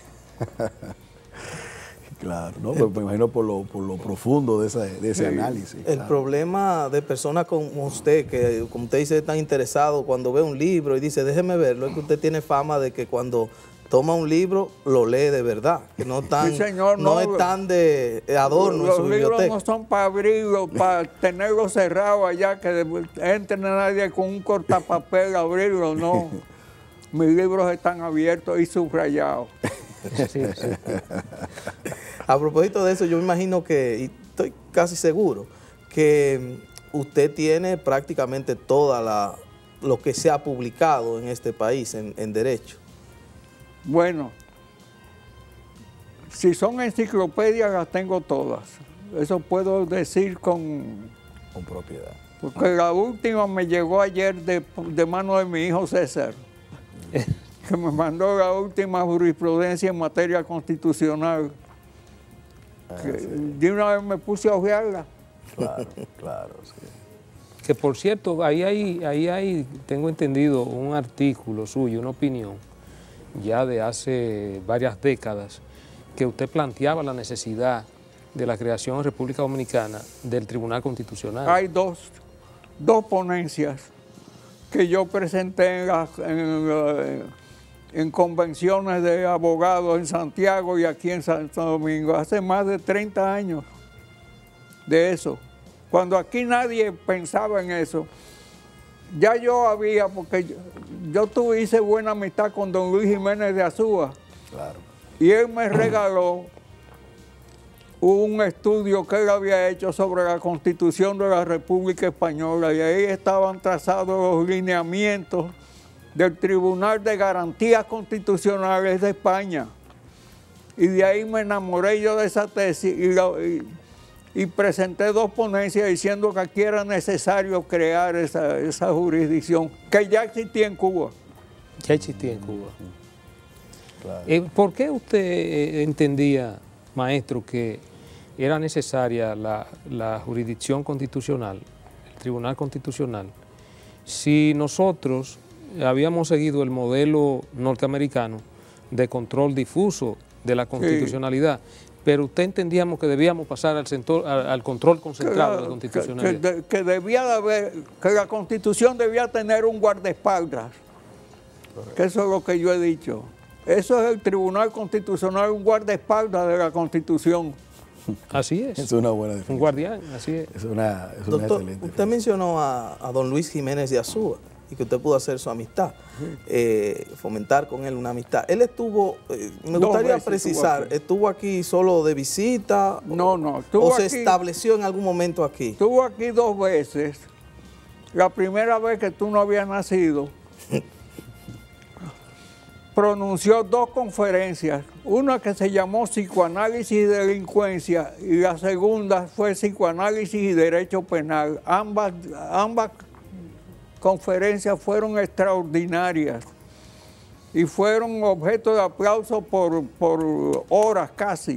Claro, ¿no? Pues me imagino por lo profundo de ese análisis. El claro. problema de personas como usted, que como usted dice, está interesado cuando ve un libro y dice, déjeme verlo, es que usted tiene fama de que cuando toma un libro, lo lee de verdad, que no, tan, sí, señor, no es tan de adorno en su biblioteca. Los libros no son para abrirlo, para tenerlo cerrado allá, que entre nadie con un cortapapel a abrirlo, no. Mis libros están abiertos y subrayados. Sí, sí. A propósito de eso, yo me imagino que, y estoy casi seguro, que usted tiene prácticamente toda lo que se ha publicado en este país en derecho. Bueno, si son enciclopedias, las tengo todas. Eso puedo decir con propiedad. Porque la última me llegó ayer de mano de mi hijo César, que me mandó la última jurisprudencia en materia constitucional. Sí. De una vez me puse a ojearla. Claro, claro, sí. Que por cierto, ahí hay, tengo entendido, un artículo suyo, una opinión, ya de hace varias décadas, que usted planteaba la necesidad de la creación en República Dominicana del Tribunal Constitucional. Hay dos ponencias que yo presenté en convenciones de abogados en Santiago y aquí en Santo Domingo, hace más de 30 años de eso. Cuando aquí nadie pensaba en eso, ya yo había, porque yo hice buena amistad con don Luis Jiménez de Azúa. Claro. Y él me regaló un estudio que él había hecho sobre la Constitución de la República Española y ahí estaban trazados los lineamientos del Tribunal de Garantías Constitucionales de España. Y de ahí me enamoré yo de esa tesis y presenté dos ponencias diciendo que aquí era necesario crear esa jurisdicción que ya existía en Cuba. Ya existía en Cuba. Claro. ¿Por qué usted entendía, maestro, que era necesaria la jurisdicción constitucional, el Tribunal Constitucional, si nosotros habíamos seguido el modelo norteamericano de control difuso de la constitucionalidad, pero usted entendíamos que debíamos pasar al control concentrado de la constitucionalidad. Que debía de haber, que la Constitución debía tener un guardaespaldas. Que eso es lo que yo he dicho. Eso es el Tribunal Constitucional, un guardaespaldas de la Constitución. Así es. Es una buena definición. Un guardián, así es. Es una Doctor, excelente usted mencionó a don Luis Jiménez de Azúa y que usted pudo hacer su amistad, fomentar con él una amistad. Él estuvo, me gustaría precisar, ¿estuvo aquí solo de visita? No, ¿O se estableció en algún momento aquí? Estuvo aquí 2 veces. La primera vez que tú no habías nacido, pronunció 2 conferencias, una que se llamó Psicoanálisis y Delincuencia y la segunda fue Psicoanálisis y Derecho Penal. Ambas conferencias fueron extraordinarias y fueron objeto de aplauso por horas casi.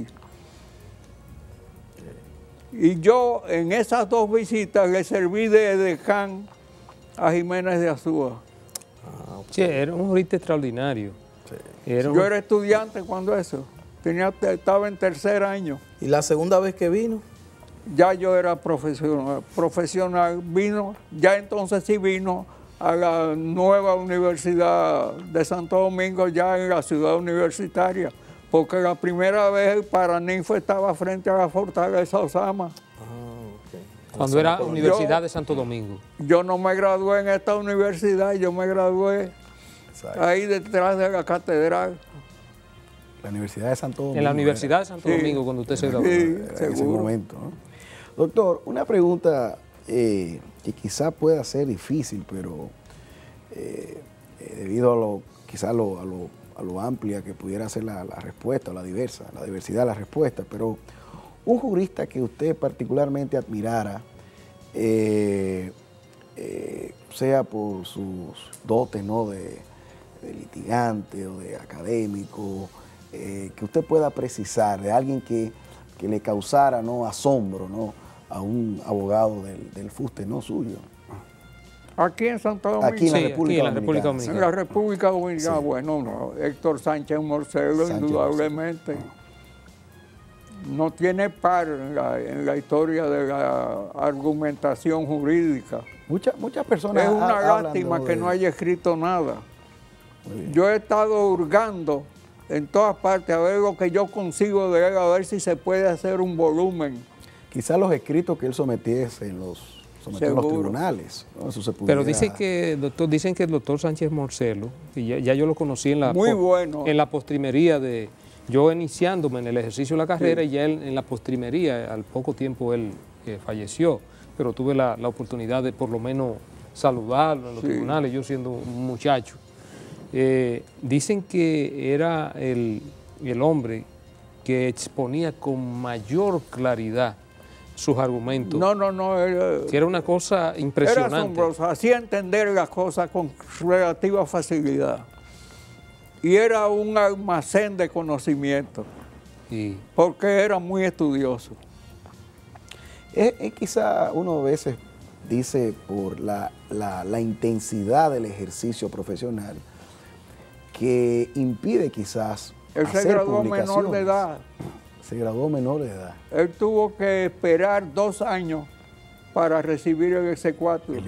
Y yo en esas 2 visitas le serví de decán a Jiménez de Azúa. Sí, era un jurista extraordinario. Yo era estudiante cuando eso, estaba en 3er año. ¿Y la segunda vez que vino? Ya yo era profesional, vino, ya entonces sí vino a la nueva Universidad de Santo Domingo, ya en la ciudad universitaria, porque la primera vez el Paraninfo estaba frente a la Fortaleza Osama. Cuando era Universidad de Santo Domingo. Yo no me gradué en esta universidad, yo me gradué ahí detrás de la catedral. La Universidad de Santo Domingo. En la Universidad de Santo Domingo, cuando usted se graduó. Sí, en ese momento, ¿no? Doctor, una pregunta que quizá pueda ser difícil, pero debido a lo amplia que pudiera ser la respuesta, la diversidad de la respuesta, pero un jurista que usted particularmente admirara, sea por sus dotes, ¿no?, de litigante o de académico, que usted pueda precisar de alguien que le causara, ¿no?, asombro, ¿no?, a un abogado del fuste, ¿no?, suyo. Aquí en Santo Domingo. Aquí en la República Dominicana. En la República Dominicana, Sí. Bueno, no, Héctor Sánchez Morcelo, indudablemente. No tiene par en la historia de la argumentación jurídica. Muchas personas Es una hablan lástima de- que no haya escrito nada. Muy bien. Yo he estado hurgando en todas partes a ver lo que yo consigo de él, a ver si se puede hacer un volumen. Quizás los escritos que él sometiese en los tribunales, ¿no? Eso se pudiera- Pero dicen que el doctor Sánchez Morcelo, y ya yo lo conocí en la, Muy bueno. en la postrimería de, yo iniciándome en el ejercicio de la carrera, y ya él, en la postrimería, al poco tiempo él falleció, pero tuve la oportunidad de por lo menos saludarlo en los tribunales, yo siendo un muchacho. Dicen que era el hombre que exponía con mayor claridad sus argumentos. No. Que era una cosa impresionante. Era asombroso, hacía entender las cosas con relativa facilidad. Y era un almacén de conocimiento, porque era muy estudioso. Quizá uno a veces dice por la intensidad del ejercicio profesional que impide quizás Él se hacer graduó menor de publicaciones. edad. Se graduó menor de edad. Él tuvo que esperar 2 años para recibir el exequatur.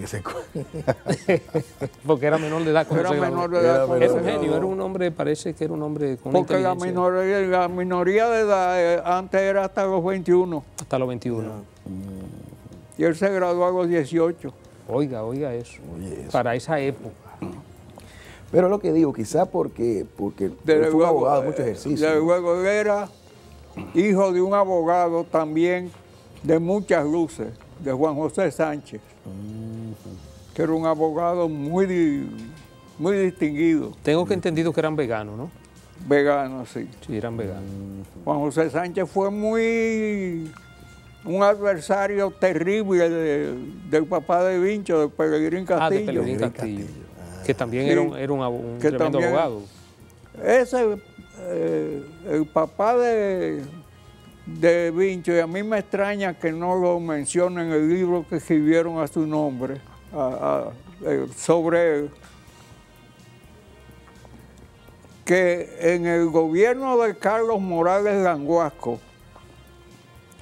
Porque era menor de edad. cuando Era se graduó. menor de edad cuando Era se un genio, graduó. era un hombre, parece que era un hombre con una Porque la minoría de edad antes era hasta los 21. Hasta los 21. Y él se graduó a los 18. Oiga eso. Para esa época. Pero lo que digo, quizá porque él fue un abogado de mucho ejercicio. Desde luego, él era hijo de un abogado también de muchas luces, de Juan José Sánchez, que era un abogado muy distinguido. Tengo que entendido que eran veganos, ¿no? Vegano, sí. Sí, eran veganos. Juan José Sánchez fue un adversario terrible del papá de Vincho, de Pelegrín Castillo. De Pelegrín Castillo. Que también Sí. era un Que tremendo también- abogado. El papá de Vincho, y a mí me extraña que no lo mencionen en el libro que escribieron a su nombre, sobre él, que en el gobierno de Carlos Morales Languasco,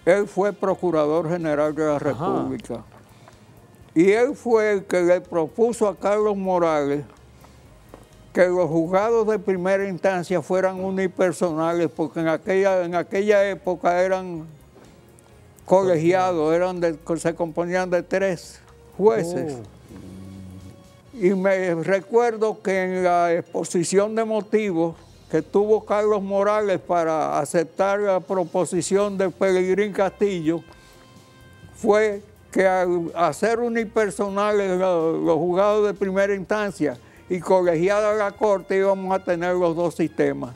él fue Procurador General de la República. Y él fue el que le propuso a Carlos Morales que los juzgados de primera instancia fueran unipersonales, porque en aquella época eran colegiados, se componían de 3 jueces. Y me recuerdo que en la exposición de motivos que tuvo Carlos Morales para aceptar la proposición de Pelegrín Castillo, fue que al hacer unipersonales los juzgados de primera instancia y colegiada la Corte, íbamos a tener los 2 sistemas.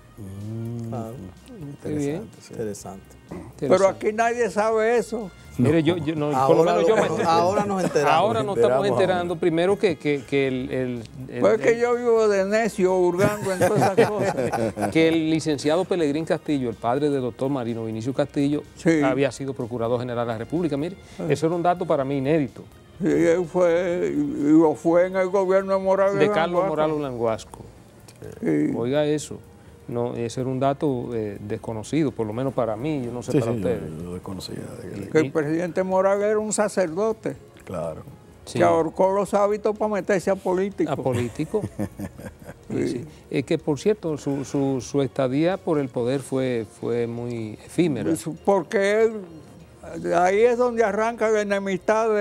Interesante, sí. Interesante. Pero aquí nadie sabe eso. Mire, ahora nos enteramos. Ahora nos estamos enterando. Primero que pues es que yo vivo de necio, hurgando en todas esas cosas. Que el licenciado Pelegrín Castillo, el padre del doctor Marino Vinicio Castillo, había sido Procurador General de la República. Mire, eso era un dato para mí inédito. Sí, él lo fue en el gobierno de Morales de Carlos Morales Languasco. Sí. Oiga eso. No, ese era un dato desconocido, por lo menos para mí, yo no sé para ustedes. Yo desconocía. Que el presidente Morales era un sacerdote. Claro. Que ahorcó los hábitos para meterse a político. A político. Sí. Es que, por cierto, su estadía por el poder fue muy efímera. Porque ahí es donde arranca la enemistad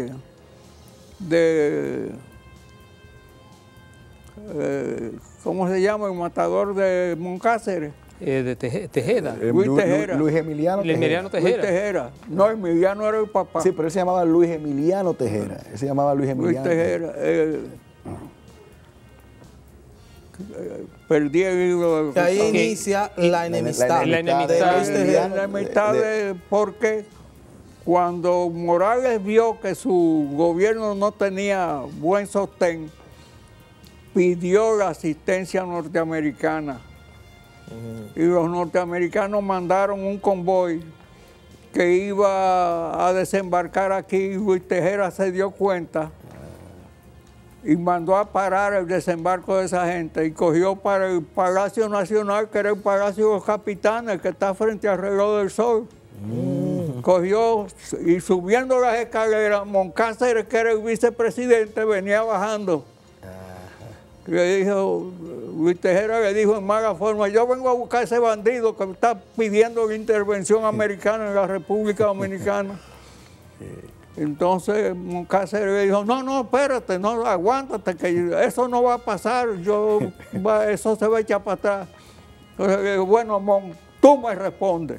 ¿cómo se llama? El matador de Moncáceres. De Tejeda. Luis Tejera. Luis Emiliano Tejera. Luis Tejera. No, Emiliano era el papá. Sí, pero él se llamaba Luis Emiliano Tejera. Él se llamaba Luis Emiliano Tejera. Perdí el libro. Que ahí inicia la enemistad. La enemistad porque cuando Morales vio que su gobierno no tenía buen sostén, pidió la asistencia norteamericana. Y los norteamericanos mandaron un convoy que iba a desembarcar aquí. Luis Tejera se dio cuenta y mandó a parar el desembarco de esa gente y cogió para el Palacio Nacional, que era el Palacio de los Capitanes, que está frente al Reloj del Sol. Cogió y subiendo las escaleras, Moncáceres, que era el vicepresidente, venía bajando. Le dijo, Luis Tejera le dijo en mala forma: yo vengo a buscar a ese bandido que está pidiendo la intervención americana en la República Dominicana. Entonces Moncáceres le dijo: no, espérate, no, aguántate, que eso no va a pasar, eso se va a echar para atrás. Entonces le dijo: bueno, Mon, tú me respondes.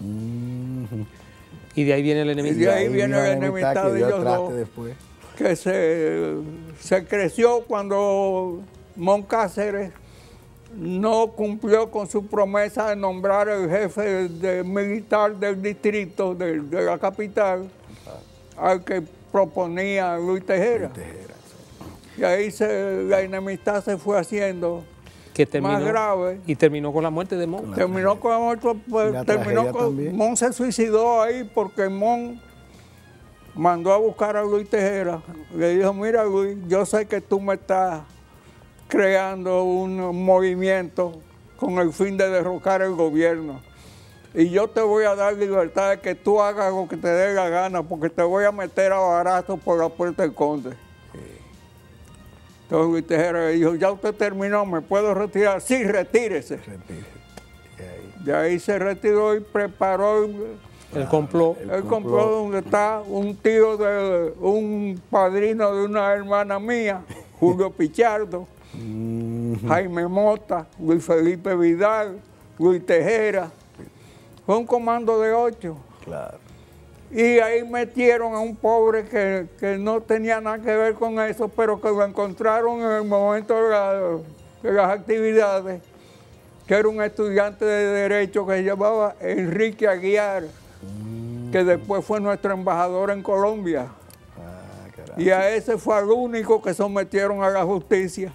Y de ahí viene la enemistad. Y de ahí viene la enemistad de ellos dos, que se creció cuando Moncáceres no cumplió con su promesa de nombrar el jefe militar del distrito de la capital, al que proponía Luis Tejera. Y ahí la enemistad se fue haciendo más grave. Y terminó con la muerte de Mon. Terminó con la muerte, Mon se suicidó ahí porque Mon mandó a buscar a Luis Tejera. Le dijo: mira, Luis, yo sé que tú me estás creando un movimiento con el fin de derrocar el gobierno. Y yo te voy a dar libertad de que tú hagas lo que te dé la gana, porque te voy a meter a barato por la Puerta del Conde. Entonces Luis Tejera le dijo: ya usted terminó, ¿me puedo retirar? Sí, retírese. De ahí se retiró y preparó el complot. El complot donde está un tío de un padrino de una hermana mía, Julio Pichardo, Jaime Mota, Luis Felipe Vidal, Luis Tejera. Fue un comando de 8. Claro. Y ahí metieron a un pobre que no tenía nada que ver con eso, pero que lo encontraron en el momento de las actividades, que era un estudiante de Derecho que se llamaba Enrique Aguiar, que después fue nuestro embajador en Colombia. Y a ese fue el único que sometieron a la justicia.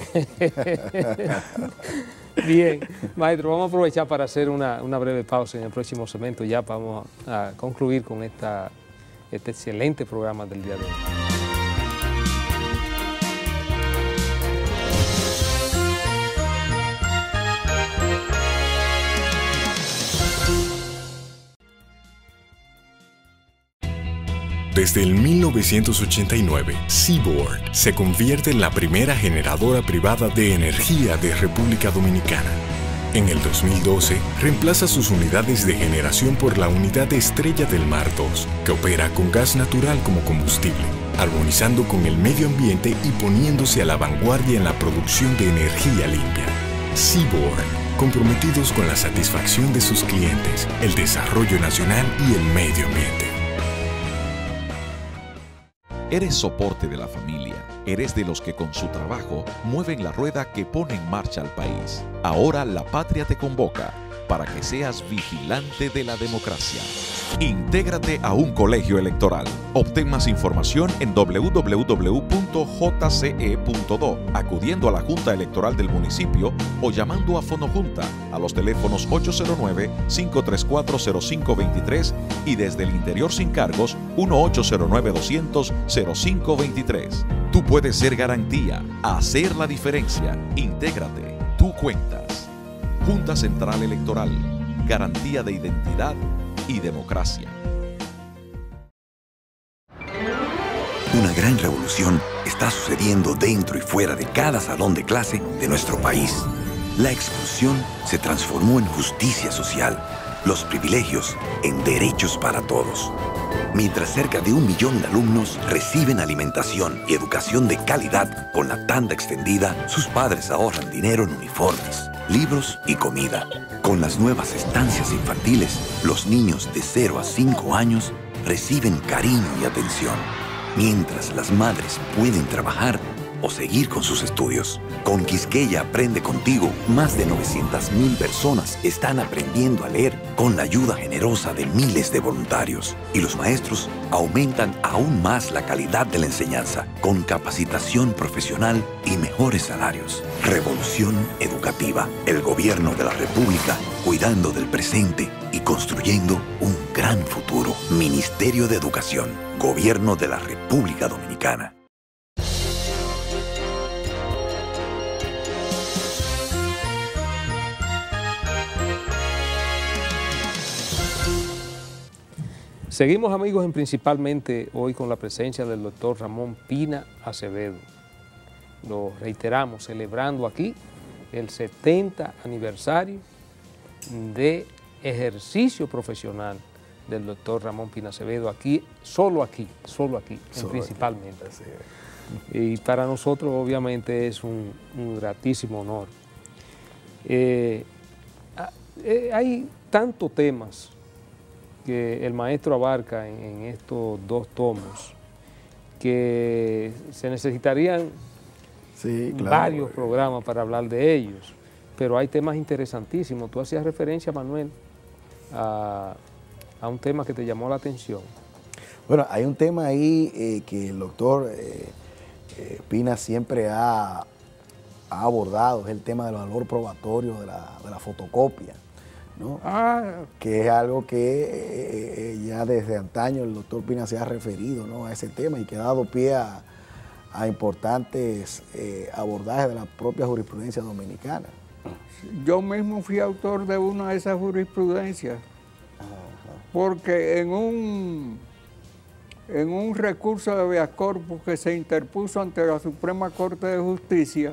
Bien, maestro, vamos a aprovechar para hacer una breve pausa en el próximo segmento. Ya vamos a concluir con este excelente programa del día de hoy. Desde el 1989, Seaboard se convierte en la primera generadora privada de energía de República Dominicana. En el 2012, reemplaza sus unidades de generación por la unidad Estrella del Mar 2, que opera con gas natural como combustible, armonizando con el medio ambiente y poniéndose a la vanguardia en la producción de energía limpia. Seaboard, comprometidos con la satisfacción de sus clientes, el desarrollo nacional y el medio ambiente. Eres soporte de la familia. Eres de los que con su trabajo mueven la rueda que pone en marcha al país. Ahora la patria te convoca para que seas vigilante de la democracia. Intégrate a un colegio electoral. Obtén más información en www.jce.do, acudiendo a la Junta Electoral del municipio o llamando a Fonojunta a los teléfonos 809-534-0523 y desde el interior sin cargos 1-809-200-0523. Tú puedes ser garantía, hacer la diferencia. Intégrate, tú cuentas. Junta Central Electoral, garantía de identidad y democracia. Una gran revolución está sucediendo dentro y fuera de cada salón de clase de nuestro país. La exclusión se transformó en justicia social, los privilegios en derechos para todos. Mientras cerca de 1 millón de alumnos reciben alimentación y educación de calidad con la tanda extendida, sus padres ahorran dinero en uniformes, libros y comida. Con las nuevas estancias infantiles, los niños de 0 a 5 años reciben cariño y atención, mientras las madres pueden trabajar o seguir con sus estudios. Con Quisqueya Aprende Contigo, más de 900.000 personas están aprendiendo a leer con la ayuda generosa de miles de voluntarios. Y los maestros aumentan aún más la calidad de la enseñanza, con capacitación profesional y mejores salarios. Revolución educativa. El gobierno de la República cuidando del presente y construyendo un gran futuro. Ministerio de Educación. Gobierno de la República Dominicana. Seguimos, amigos, principalmente hoy con la presencia del doctor Ramón Pina Acevedo. Lo reiteramos, celebrando aquí el 70 aniversario de ejercicio profesional del doctor Ramón Pina Acevedo, solo aquí, principalmente. Y para nosotros obviamente es un gratísimo honor. Hay tantos temas que el maestro abarca en estos 2 tomos, que se necesitarían varios programas para hablar de ellos, pero hay temas interesantísimos. Tú hacías referencia, Manuel, a un tema que te llamó la atención. Bueno, hay un tema ahí que el doctor Pina siempre ha abordado, es el tema del valor probatorio de la fotocopia, ¿no? Que es algo que ya desde antaño el doctor Pina se ha referido, ¿no?, a ese tema, y que ha dado pie a importantes abordajes de la propia jurisprudencia dominicana. Yo mismo fui autor de una de esas jurisprudencias, porque en un recurso de habeas corpus que se interpuso ante la Suprema Corte de Justicia,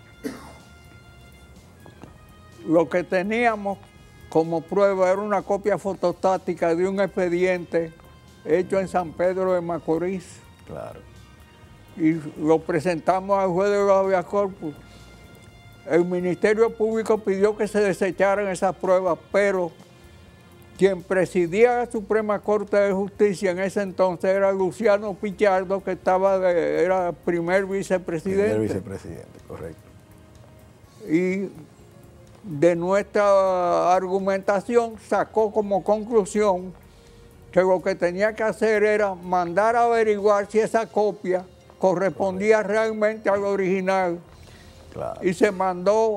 lo que teníamos como prueba era una copia fotostática de un expediente hecho en San Pedro de Macorís. Claro. Y lo presentamos al juez de los habeas corpus. El Ministerio Público pidió que se desecharan esas pruebas, pero quien presidía la Suprema Corte de Justicia en ese entonces era Luciano Pichardo, que era primer vicepresidente. Primer vicepresidente, correcto. Y de nuestra argumentación sacó como conclusión que lo que tenía que hacer era mandar a averiguar si esa copia correspondía realmente al original. Claro. Y se mandó,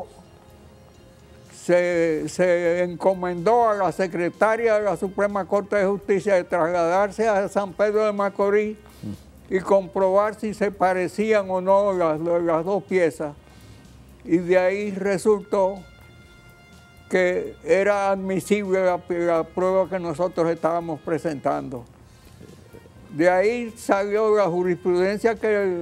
se encomendó a la secretaria de la Suprema Corte de Justicia de trasladarse a San Pedro de Macorís y comprobar si se parecían o no las 2 piezas. Y de ahí resultó que era admisible la prueba que nosotros estábamos presentando. De ahí salió la jurisprudencia que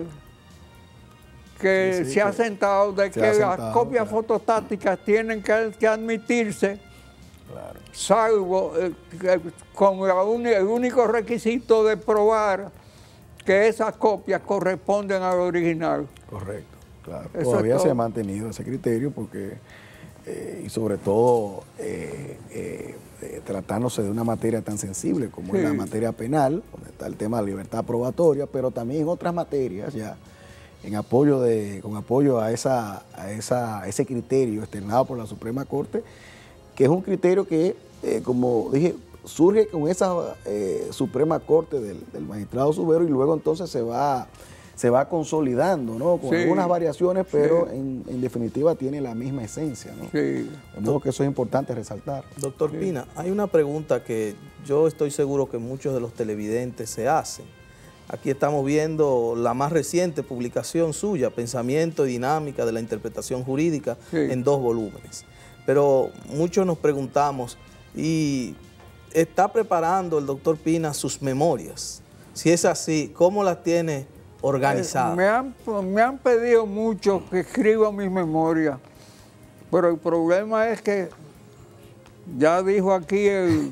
se ha sentado de que las copias fotostáticas tienen que admitirse, salvo con el único requisito de probar que esas copias corresponden al original. Correcto, claro. Eso Todavía es se ha todo. mantenido ese criterio porque, y sobre todo, tratándose de una materia tan sensible como es la materia penal, donde está el tema de la libertad probatoria, pero también en otras materias ya, con apoyo a ese criterio externado por la Suprema Corte, que es un criterio que, como dije, surge con esa Suprema Corte del magistrado Subero y luego entonces se va consolidando, ¿no? Con algunas variaciones, pero en definitiva tiene la misma esencia, ¿no? De modo que eso es importante resaltar. Doctor Pina, hay una pregunta que yo estoy seguro que muchos de los televidentes se hacen. Aquí estamos viendo la más reciente publicación suya, Pensamiento y Dinámica de la Interpretación Jurídica, en 2 volúmenes. Pero muchos nos preguntamos, ¿y está preparando el doctor Pina sus memorias? Si es así, ¿cómo las tiene organizadas? Me han pedido mucho que escriba mis memorias, pero el problema es que, ya dijo aquí el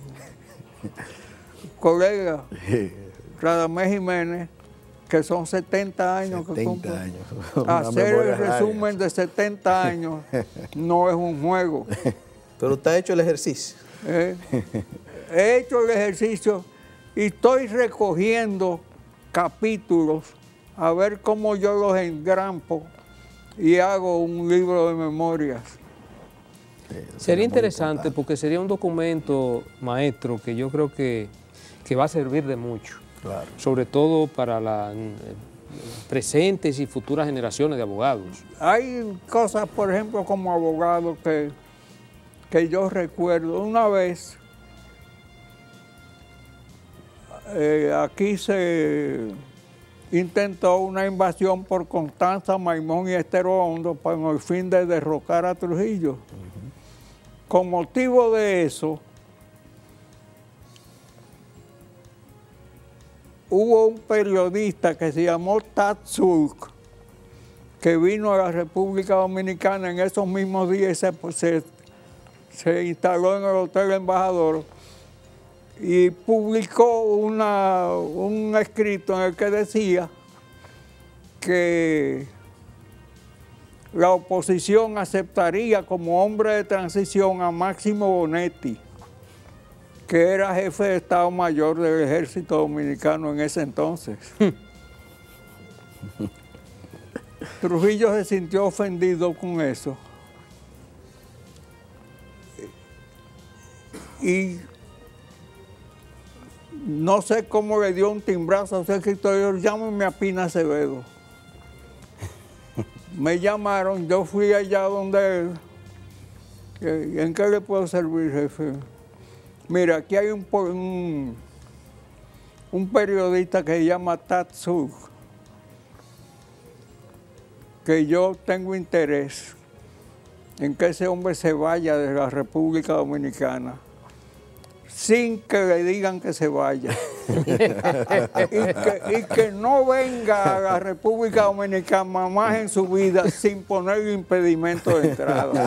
colega Radamés Jiménez, que son 70 años que cumplen. Hacer el resumen de 70 años no es un juego. Pero usted ha hecho el ejercicio. He hecho el ejercicio y estoy recogiendo capítulos a ver cómo yo los engrampo y hago un libro de memorias. Sería interesante porque sería un documento maestro que yo creo que va a servir de mucho. Claro. Sobre todo para las presentes y futuras generaciones de abogados. Hay cosas, por ejemplo, como abogado que yo recuerdo. Una vez, aquí se intentó una invasión por Constanza, Maimón y Estero Hondo con el fin de derrocar a Trujillo. Con motivo de eso, hubo un periodista que se llamó Tad Sulk, que vino a la República Dominicana en esos mismos días y se instaló en el Hotel Embajador y publicó un escrito en el que decía que la oposición aceptaría como hombre de transición a Máximo Bonetti, que era jefe de Estado Mayor del Ejército Dominicano en ese entonces. Trujillo se sintió ofendido con eso. Y no sé cómo le dio un timbrazo a ese escritor, llámame a Pina Acevedo. Me llamaron, yo fui allá donde él. ¿En qué le puedo servir, jefe? Mira, aquí hay un periodista que se llama Tad Sulk, que yo tengo interés en que ese hombre se vaya de la República Dominicana sin que le digan que se vaya. y que no venga a la República Dominicana más en su vida sin poner impedimento de entrada.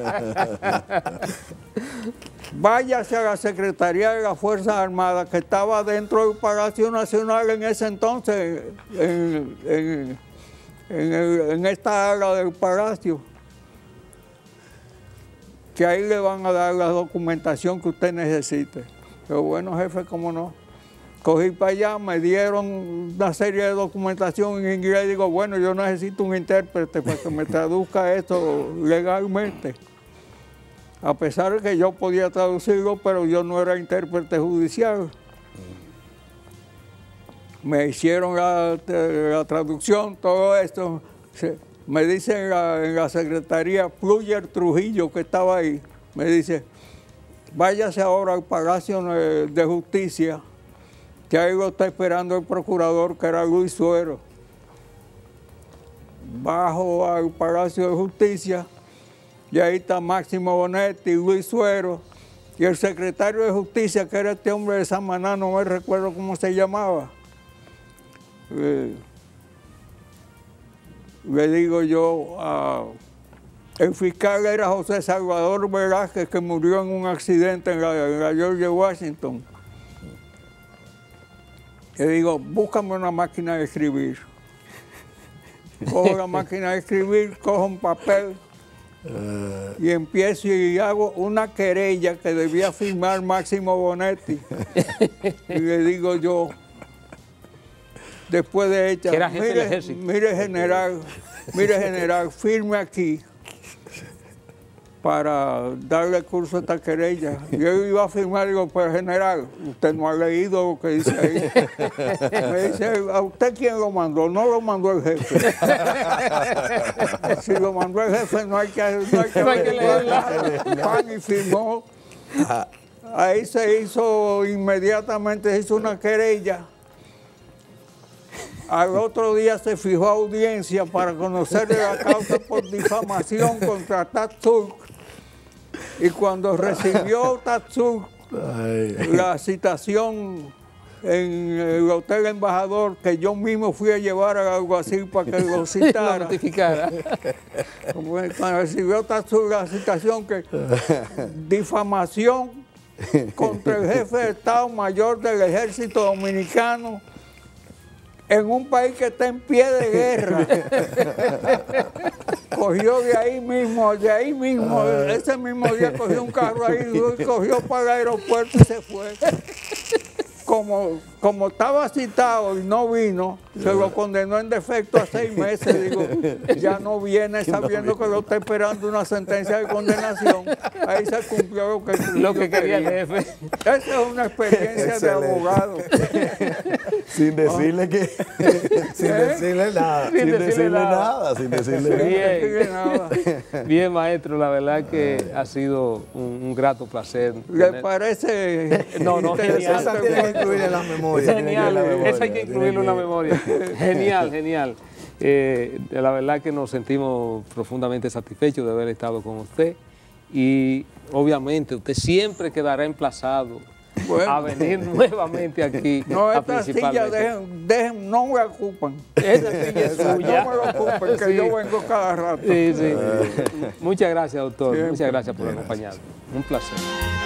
Váyase a la Secretaría de las Fuerzas Armadas, que estaba dentro del Palacio Nacional en ese entonces, en esta ala del Palacio, que ahí le van a dar la documentación que usted necesite. Pero bueno, jefe, cómo no. Cogí para allá, me dieron una serie de documentación en inglés y digo, bueno, yo necesito un intérprete para que me traduzca esto legalmente. A pesar de que yo podía traducirlo, pero yo no era intérprete judicial. Me hicieron la traducción, todo esto. Me dice en la secretaría, Pluyer Trujillo, que estaba ahí, me dice, váyase ahora al Palacio de Justicia, que ahí lo está esperando el procurador, que era Luis Suero. Bajo al Palacio de Justicia, y ahí está Máximo Bonetti, Luis Suero, y el secretario de Justicia, que era este hombre de Samaná, no me recuerdo cómo se llamaba. le digo yo, el fiscal era José Salvador Velázquez, que murió en un accidente en la George Washington. Le digo, búscame una máquina de escribir. Cojo la máquina de escribir, cojo un papel y empiezo y hago una querella que debía firmar Máximo Bonetti. Y le digo yo, después de hecha, mire general, firme aquí para darle curso a esta querella. Yo iba a firmar y digo, pero general, usted no ha leído lo que dice ahí. Me dice, ¿a usted quién lo mandó? No lo mandó el jefe. Si lo mandó el jefe no hay que leerla. Pan y firmó. Ahí se hizo, inmediatamente se hizo una querella. Al otro día se fijó audiencia para conocerle la causa por difamación contra Ataturk. Y cuando recibió Ataturk la citación en el Hotel Embajador, que yo mismo fui a llevar al alguacil para que lo citara. Lo notificara. Cuando recibió Ataturk la citación, que difamación contra el jefe de Estado Mayor del Ejército Dominicano, en un país que está en pie de guerra. Cogió de ahí mismo, ese mismo día cogió un carro ahí y cogió para el aeropuerto y se fue. Como estaba citado y no vino, se lo condenó en defecto a 6 meses. Digo, ya no viene sabiendo que lo está esperando una sentencia de condenación. Ahí se cumplió lo que quería el jefe. Esa es una experiencia de abogado. Sin decirle que... sin decirle nada. Sin decirle nada. Bien, maestro, la verdad que ha sido un grato placer. ¿Le parece? No, genial. Incluir en la memoria. Genial, eso hay que incluirlo en la memoria. Genial. La verdad que nos sentimos profundamente satisfechos de haber estado con usted y obviamente usted siempre quedará emplazado a venir nuevamente aquí. No, esta silla no me ocupan. Esa silla es suya. No me lo ocupen, que yo vengo cada rato. Sí. Muchas gracias, doctor. Muchas gracias por acompañarnos. Un placer.